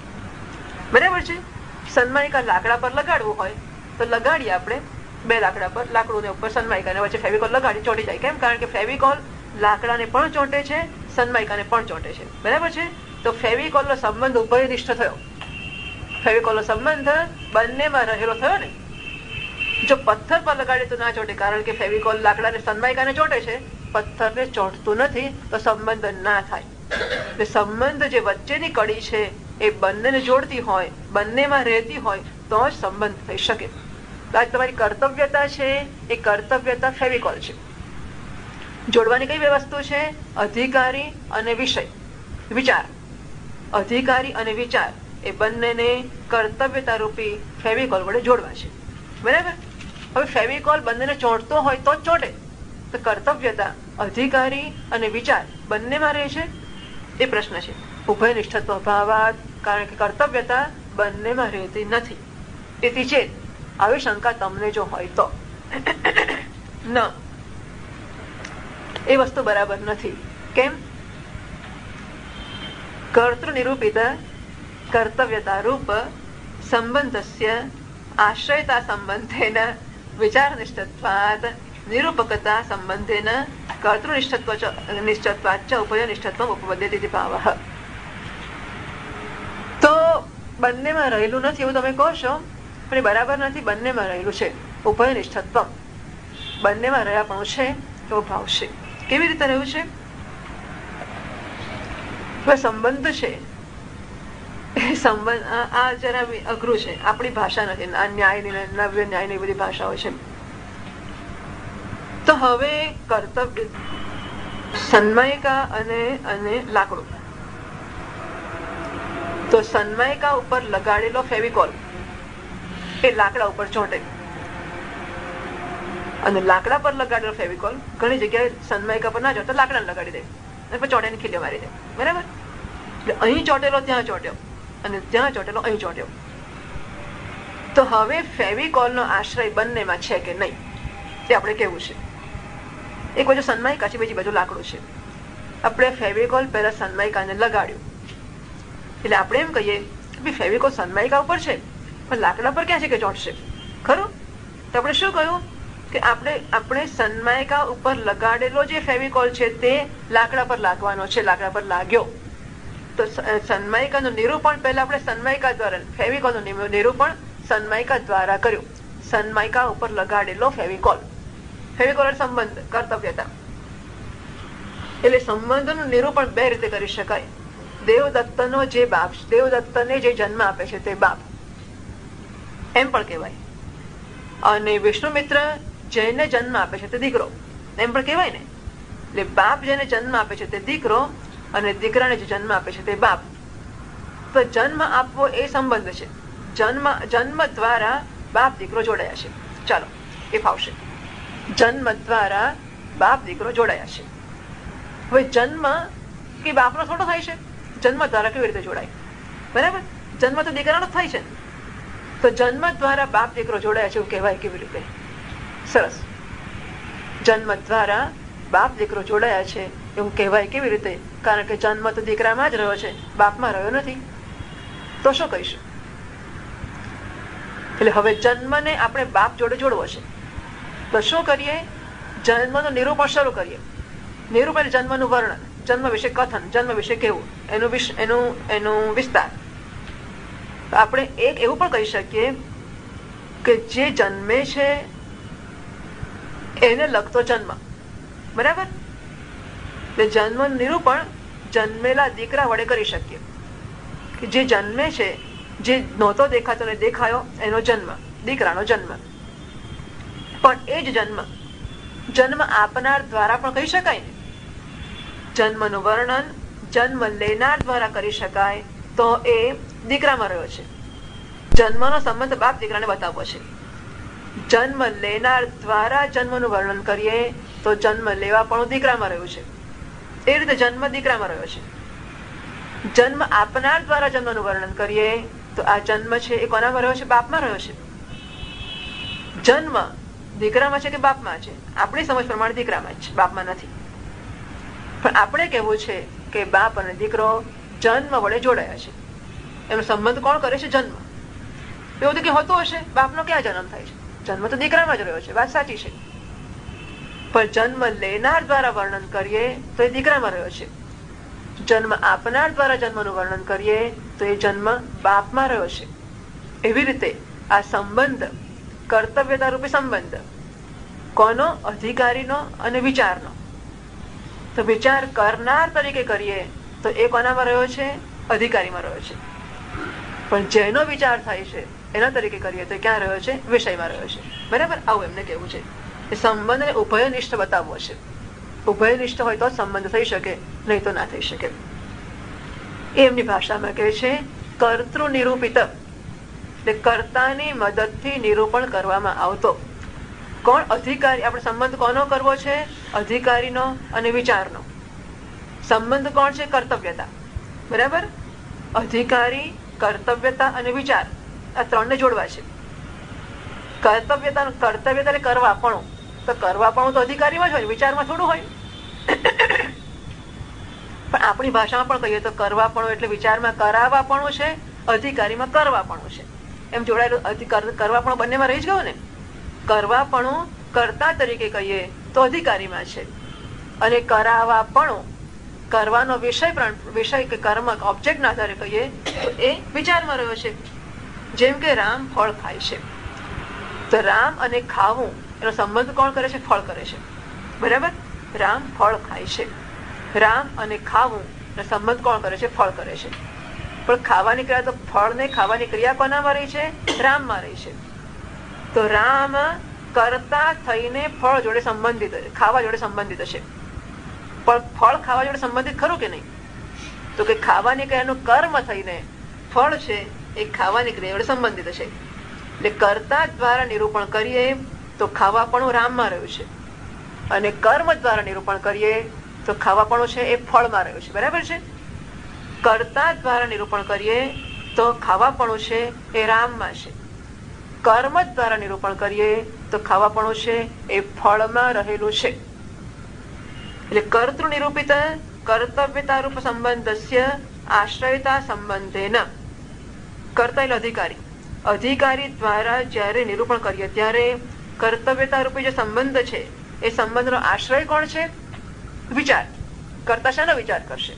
બરાબર છે? સનમાઇકા લાકડા પર લગાડવું હોય તો લગાડીએ આપણે બે લાકડા પર, લાકડું ઉપર સનમાઇકા વચ્ચે ફેવિકોલ લગાડી ચોંટી જાય. કેમ? કારણ કે ફેવિકોલ લાકડાને પણ ચોંટે છે, સનમાઇકાને પણ ચોંટે છે. બરાબર છે? તો ફેવિકોલ નો સંબંધ ઉભયનિષ્ઠ થયો. ફેવિકોલ નો સંબંધ બંનેમાં રહેલો થયો ને. જો પથ્થર પર લગાડીએ તો ના ચોંટે, કારણ કે ફેવિકોલ લાકડાને સનમાઇકાને ચોંટે છે, પથ્થરને ચોંટતું નથી, તો સંબંધ ના થાય. એટલે સંબંધ જે વચ્ચેની કડી છે એ બંનેને જોડતી હોય, બંનેમાં રહેતી હોય તો જ સંબંધ થઈ શકે. આજ તમારી કર્તવ્યતા છે એ કર્તવ્યતા ફેવિકોલ છે. જોડવાની કઈ બે વસ્તુ છે? અધિકારી અને વિષય, વિચાર. અધિકારી અને વિચાર એ બંનેને કર્તવ્યતા રૂપી ફેવિકોલ વડે જોડવા છે. બરાબર? હવે ફેવિકોલ બંનેને ચોંટતો હોય તો જ ચોંટે. તો કર્તવ્યતા, અધિકારી અને વિચાર બંનેમાં રહે છે એ પ્રશ્ન છે. ઉભય નિષ્ઠત્વ અભાવાત. કારણ કે કર્તવ્યતા બંનેમાં રહેતી નથી. તેથી છે આવી શંકા તમને જો હોય તો ન, એ વસ્તુ બરાબર નથી. કેમ? કર્તૃ નિરૂપિત કર્તવ્યતા રૂપ સંબંધસ્ય આશ્રયતા સંબંધેન વિચારનિષ્ઠત્વાત નિરૂપકતા સંબંધેન કર્તૃનિષ્ઠત્વ નિષ્ઠત્વાચ ઉભયનિષ્ઠત્વમ ઉપપદ્યતે ઇતિ ભાવઃ. તો બંનેમાં રહેલું નથી એવું તમે કહો છો, પણ એ બરાબર નથી. બંનેમાં રહેલું છે. ઉભયનિષ્ઠત્વમ, બંનેમાં રહ્યા પણ છે એવો ભાવ છે. કેવી રીતે રહ્યું છે? સંબંધ છે એ સંબંધ, આ જરા અઘરું છે, આપણી ભાષા નથી. આ ન્યાયની, નવ્ય ન્યાયની બધી ભાષાઓ છે. તો હવે કર્તવ્ય, સન્માયિકા અને અને લાકડું. તો સન્માયિકા ઉપર લગાડેલો ફેવિકોલ એ લાકડા ઉપર ચોંટે, અને લાકડા પર લગાડેલો ફેવિકોલ ઘણી જગ્યાએ સન્માયિકા પર ના ચોંટે, લાકડા લગાડી દે અને પછી ચોંટેની ખીલે મારી દે. બરાબર? એટલે અહીં ચોંટેલો ત્યાં ચોંટ્યો અને ત્યાં ચોંટેલો અહીં ચોંટ્યો. તો હવે ફેવિકોલ નો આશ્રય બંનેમાં છે કે નહીં એ આપણે કેવું છે. એક બાજુ સન્માયિકા છે, બીજી બાજુ લાકડું છે. આપણે ફેવિકોલ પહેલા સન્માયિકાને લગાડ્યું એટલે આપણે એમ કહીએ કે ફેવિકોલ સન્માયિકા ઉપર છે પણ લાકડા પર ક્યાં છે કે ચોંટશે? ખરું? તો આપણે શું કહ્યું કે આપણે આપણે સન્માયિકા ઉપર લગાડેલો જે ફેવિકોલ છે તે લાકડા પર લાગવાનો છે, લાકડા પર લાગ્યો. તો સન્માયિકાનું નિરૂપણ પહેલા આપણે સન્માયિકા દ્વારા, ફેવિકોલનું નિરૂપણ સન્માયિકા દ્વારા કર્યું. સન્માયિકા ઉપર લગાડેલો ફેવિકોલ, ફેવિકોલ સંબંધ, કર્તવ્યતા. એટલે સંબંધનું નિરૂપણ બે રીતે કરી શકાય. દેવદત્તનો જે બાપ, દેવદત્તને જે જન્મ આપે છે તે બાપ એમ પણ કહેવાય, અને વિષ્ણુમિત્ર જેને જન્મ આપે છે તે દીકરો એમ પણ કહેવાય ને. એટલે બાપ જેને જન્મ આપે છે તે દીકરો, અને દીકરાને જે જન્મ આપે છે તે બાપ. તો જન્મ આપવો એ સંબંધ છે. જન્મ જન્મ દ્વારા બાપ દીકરો જોડાયા છે. ચાલો એ ફાવશે. જન્મ દ્વારા બાપ દીકરો જોડાયા છે. હવે જન્મ કે બાપનો થોડો થાય છે? જન્મ દ્વારા કેવી રીતે જોડાય? બરાબર, જન્મ તો દીકરાનો થાય છે. તો જન્મ દ્વારા બાપ દીકરો જોડાયા છે એવું કહેવાય કેવી રીતે? સરસ. જન્મ દ્વારા બાપ દીકરો જોડાયા છે એવું કહેવાય કેવી રીતે? કારણ કે જન્મ તો દીકરામાં જ રહ્યો છે, બાપમાં રહ્યો નથી. તો શું કહીશું? એટલે હવે જન્મને આપણે બાપ જોડે જોડવો છે. તો શું કરીએ? જન્મનું નિરૂપણ શરૂ કરીએ. નિરૂપણ જન્મનું વર્ણન, જન્મ વિશે કથન, જન્મ વિશે કેવું, એનું એનું એનું વિસ્તાર. આપણે એક એવું પણ કહી શકીએ કે જે જન્મે છે એને લગતો જન્મ. બરાબર, એટલે જન્મ નિરૂપણ જન્મેલા દીકરા વડે કરી શકીએ કે જે જન્મે છે, જે નહોતો દેખાતો ને દેખાયો, એનો જન્મ, દીકરાનો જન્મ. પણ એ જ જન્મ જન્મ આપનાર દ્વારા પણ કહી શકાય ને. જન્મનું વર્ણન જન્મ લેનાર દ્વારા કરી શકાય તો એ દીકરામાં રહ્યો છે. જન્મનો સંબંધ બાપ દીકરાને બતાવવો છે. જન્મ લેનાર દ્વારા જન્મનું વર્ણન કરીએ તો જન્મ લેવા પણ દીકરામાં રહ્યું છે. એ રીતે જન્મ દીકરામાં રહ્યો છે. જન્મ આપનાર દ્વારા જન્મનું વર્ણન કરીએ તો આ જન્મ છે એ કોનામાં રહ્યો છે? બાપમાં રહ્યો છે. જન્મ દીકરામાં છે કે બાપમાં છે? આપણી સમજ પ્રમાણે દીકરામાં જ, બાપમાં નથી. પણ આપણે કહેવું છે કે બાપ અને દીકરો જન્મ વડે જોડાયા છે. એનો સંબંધ કોણ કરે છે? જન્મ. એવું તો કે હોતું હશે, બાપનો ક્યાં જન્મ થાય છે? જન્મ તો દીકરામાં જ રહ્યો છે, વાત સાચી છે. પણ જન્મ લેનાર દ્વારા વર્ણન કરીએ તો એ દીકરામાં રહ્યો છે. જન્મ આપનાર દ્વારા જન્મનું વર્ણન કરીએ તો એ જન્મ બાપમાં રહ્યો છે. એવી રીતે આ સંબંધ કર્તવ્યતા રૂપી સંબંધ કોનો? અધિકારીનો અને વિચારનો. તો વિચાર કરનાર તરીકે કરીએ તો એ કોનામાં રહ્યો છે? અધિકારીમાં રહ્યો છે. પણ જેનો વિચાર થાય છે એના તરીકે કરીએ તો ક્યાં રહ્યો છે? વિષયમાં રહ્યો છે. બરાબર, આવું એમને કેવું છે. એ સંબંધને ઉભયનિષ્ઠ બતાવવો છે. ઉભયનિષ્ઠ હોય તો સંબંધ થઈ શકે, નહીં તો ના થઈ શકે. એ એમની ભાષામાં કહે છે કર્તૃ નિરૂપિત, એટલે કર્તાની મદદથી નિરૂપણ કરવામાં આવતો. કોણ? અધિકારી. આપણે સંબંધ કોનો કરવો છે? અધિકારીનો અને વિચારનો. સંબંધ કોણ છે? કર્તવ્યતા. બરાબર, અધિકારી, કર્તવ્યતા અને વિચાર, આ ત્રણને જોડવા છે. કર્તવ્યતા કર્તવ્યતા એટલે કરવાપણું. તો કરવાપણું તો અધિકારીમાં જ હોય, વિચારમાં થોડું હોય. પણ આપણી ભાષામાં પણ કહીએ તો કરવાપણું એટલે વિચારમાં કરાવવાપણું છે, અધિકારીમાં કરવાપણું છે. એમ જોડાયેલું કરવાપણું બંનેમાં રહી જ ગયું ને. કરવાપણું કર્તા તરીકે કહીએ તો અધિકારીમાં છે, અને કરાવવાપણું કરવાનો વિષય વિષય કે કર્મ ઓબ્જેક્ટના આધારે કહીએ તો એ વિચારમાં રહ્યો છે. જેમ કે રામ ફળ ખાય છે, તો રામ અને ખાવું એનો સંબંધ કોણ કરે છે? ફળ કરે છે. બરાબર, રામ ફળ ખાય છે. રામ અને ખાવું એનો સંબંધ કોણ કરે છે? ફળ કરે છે. પણ ખાવાની ક્રિયા, તો ફળ ને ખાવાની ક્રિયા કોનામાં રહી છે? રામમાં રહી છે. તો રામ કરતા થઈને ફળ જોડે સંબંધિત, ખાવા જોડે સંબંધિત છે. પણ ફળ ખાવા જોડે સંબંધિત ખરું કે નહીં? તો કે ખાવાની ક્રિયાનું કર્મ થઈને ફળ છે એ ખાવાની ક્રિયા જોડે સંબંધિત છે. એટલે કર્તા દ્વારા નિરૂપણ કરીએ તો ખાવાપણું રામમાં રહ્યું છે, અને કર્મ દ્વારા નિરૂપણ કરીએ તો ખાવાપણું છે એ ફળમાં રહ્યું છે. બરાબર છે. કર્તા દ્વારા નિરૂપણ કરીએ તો ખાવાપણું છે એ રામમાં છે. કર્મ દ્વારા નિરૂપણ કરીએ તો ખાવાપણું છે એ ફળમાં રહેલું છે. એટલે કર્તૃ નિરૂપિત કર્તવ્યતા રૂપ સંબંધસ્ય આશ્રયતા સંબંધેન. કર્તા એટલે અધિકારી. અધિકારી દ્વારા જયારે નિરૂપણ કરીએ ત્યારે કર્તવ્યતા રૂપી જે સંબંધ છે એ સંબંધનો આશ્રય કોણ છે? વિચાર. કર્તા શાનો વિચાર કરશે?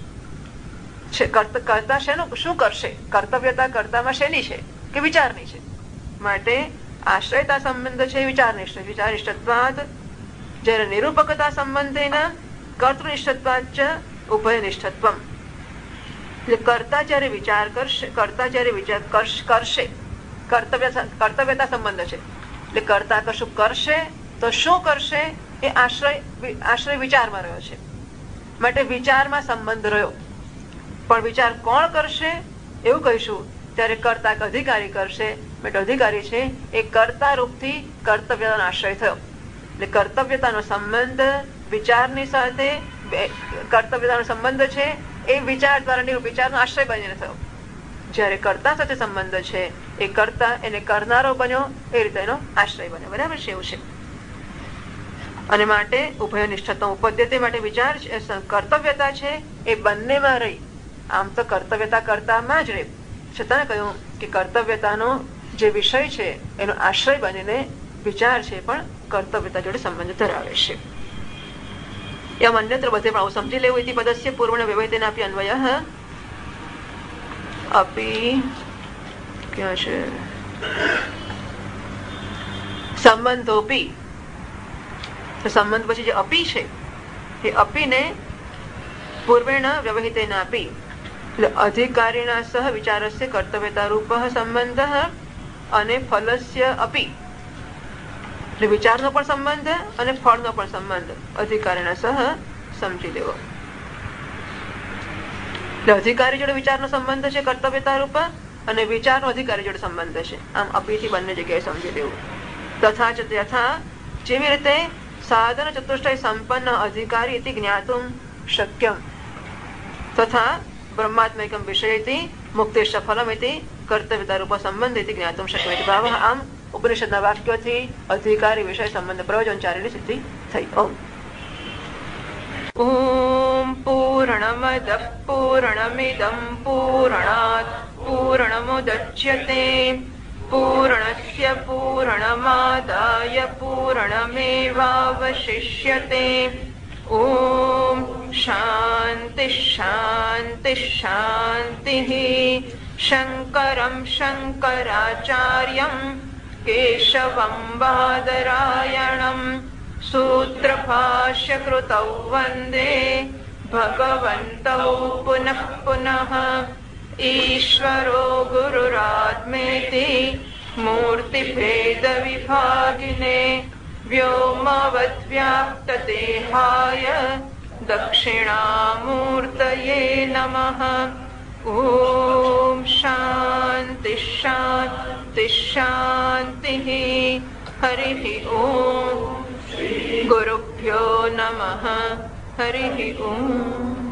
કર્તા શેનું શું કરશે? કર્તવ્યતા કર્તામાં શેની છે કે વિચારની છે. માટે આશ્રયતા સંબંધ છે વિચારનિષ્ઠ. વિચારનિષ્ઠત્વાદ જયારે નિરૂપકતા સંબંધેના કર્તૃનિષ્ઠત્વાદ ઉભયનિષ્ઠત્વમ. એટલે કર્તા જયારે વિચાર કરશે, કર્તા જયારે વિચાર કરશે, કર્તવ્ય કર્તવ્યતા સંબંધ છે. એટલે કર્તા કશું કરશે તો શું કરશે? એ આશ્રય આશ્રય વિચારમાં રહ્યો છે. માટે વિચારમાં સંબંધ રહ્યો. પણ વિચાર કોણ કરશે એવું કહીશું ત્યારે કર્તા અધિકારી કરશે. બટ અધિકારી છે એ કર્તા રૂપથી કર્તવ્યતાનો આશ્રય થયો. એટલે કર્તવ્યતાનો સંબંધ વિચારની સાથે, કર્તવ્યતાનો સંબંધ છે એ વિચાર દ્વારા વિચારનો આશ્રય બનીને થયો. જયારે કર્તા સાથે સંબંધ છે એ કર્તા એને કરનારો બન્યો, એ રીતે એનો આશ્રય બન્યો. બરાબર છે, એવું છે. અને માટે ઉભય નિષ્ઠત્વ ઉપદ્યતે માટે વિચાર કર્તવ્યતા છે એ બંનેમાં રહી. આમ તો કર્તવ્યતા કર્તામાં જ રહી, છતાં કહ્યું કે કર્તવ્યતાનો જે વિષય છે એનો આશ્રય બનીને વિચાર છે પણ કર્તવ્યતા જોડે સંબંધ ધરાવે છે. એમ અન્યત્ર બધે પણ આવું સમજી લેવું. ઇતિ પદસ્ય પૂર્વણ વ્યવહિતેના અપી અન્વયઃ અપી ક્યાં છે સંબંધોપી. સંબંધ પછી જે અપી છે એ અપીને પૂર્વેણ વ્યવહિતેના અપી એટલે અધિકારીના સહ વિચારસ્ય કર્તવ્યતા રૂપ સંબંધ અને ફલસ્ય અપી એટલે વિચારનો પણ સંબંધ અને ફળનો પણ સંબંધ અધિકારીના સહ સમજી લેવો. એટલે અધિકારી જોડે વિચારનો સંબંધ છે કર્તવ્યતા રૂપ, અને વિચારનો અધિકારી જોડે સંબંધ છે. આમ અપીથી બંને જગ્યાએ સમજી લેવું. તથા ચ તથા જેવી રીતે સાધન ચતુષ્ટય સંપન્ન અધિકારી ઇતિ જ્ઞાતુમ શક્યમ તથા બ્રહ્માત્મકમ વિષયથી મુક્તિશ્ચ ફલમિતિ કર્તવ્યતા રૂપ સંબંધ ઇતિ જ્ઞાતુમ શક્યમ. ભાવ આમ ઉપનિષદના વાક્યોથી અધિકારી વિષય સંબંધ પ્રયોજનચારીની સિદ્ધિ થઈ. ઓમ ઓમ પૂર્ણમદ પૂર્ણમિદં પૂર્ણાત પૂર્ણમુદચ્યતે પૂર્ણસ્ય પૂર્ણમાદાય પૂર્ણમેવાવશિષ્યતે. ઓમ શાંતિ શાંતિ શાંતિ. શંકરં શંકરાચાર્યં કેશવં બાદરાયણં સૂત્રભાષ્યકૃતૌ વંદે ભગવन्तૌ પુનઃ પુનઃ. ઈશ્વરો ગુરુરાત્મેતિ મૂર્તિભેદ વિભાગિને વ્યોમવદ્વ્યાપ્તદેહાય દક્ષિણામૂર્તયે નમઃ. ઓમ શાંતિ શાંતિ શાંતિ. હરિ ઓમ. ગુરુભ્યો નમઃ. હરિ ઓમ.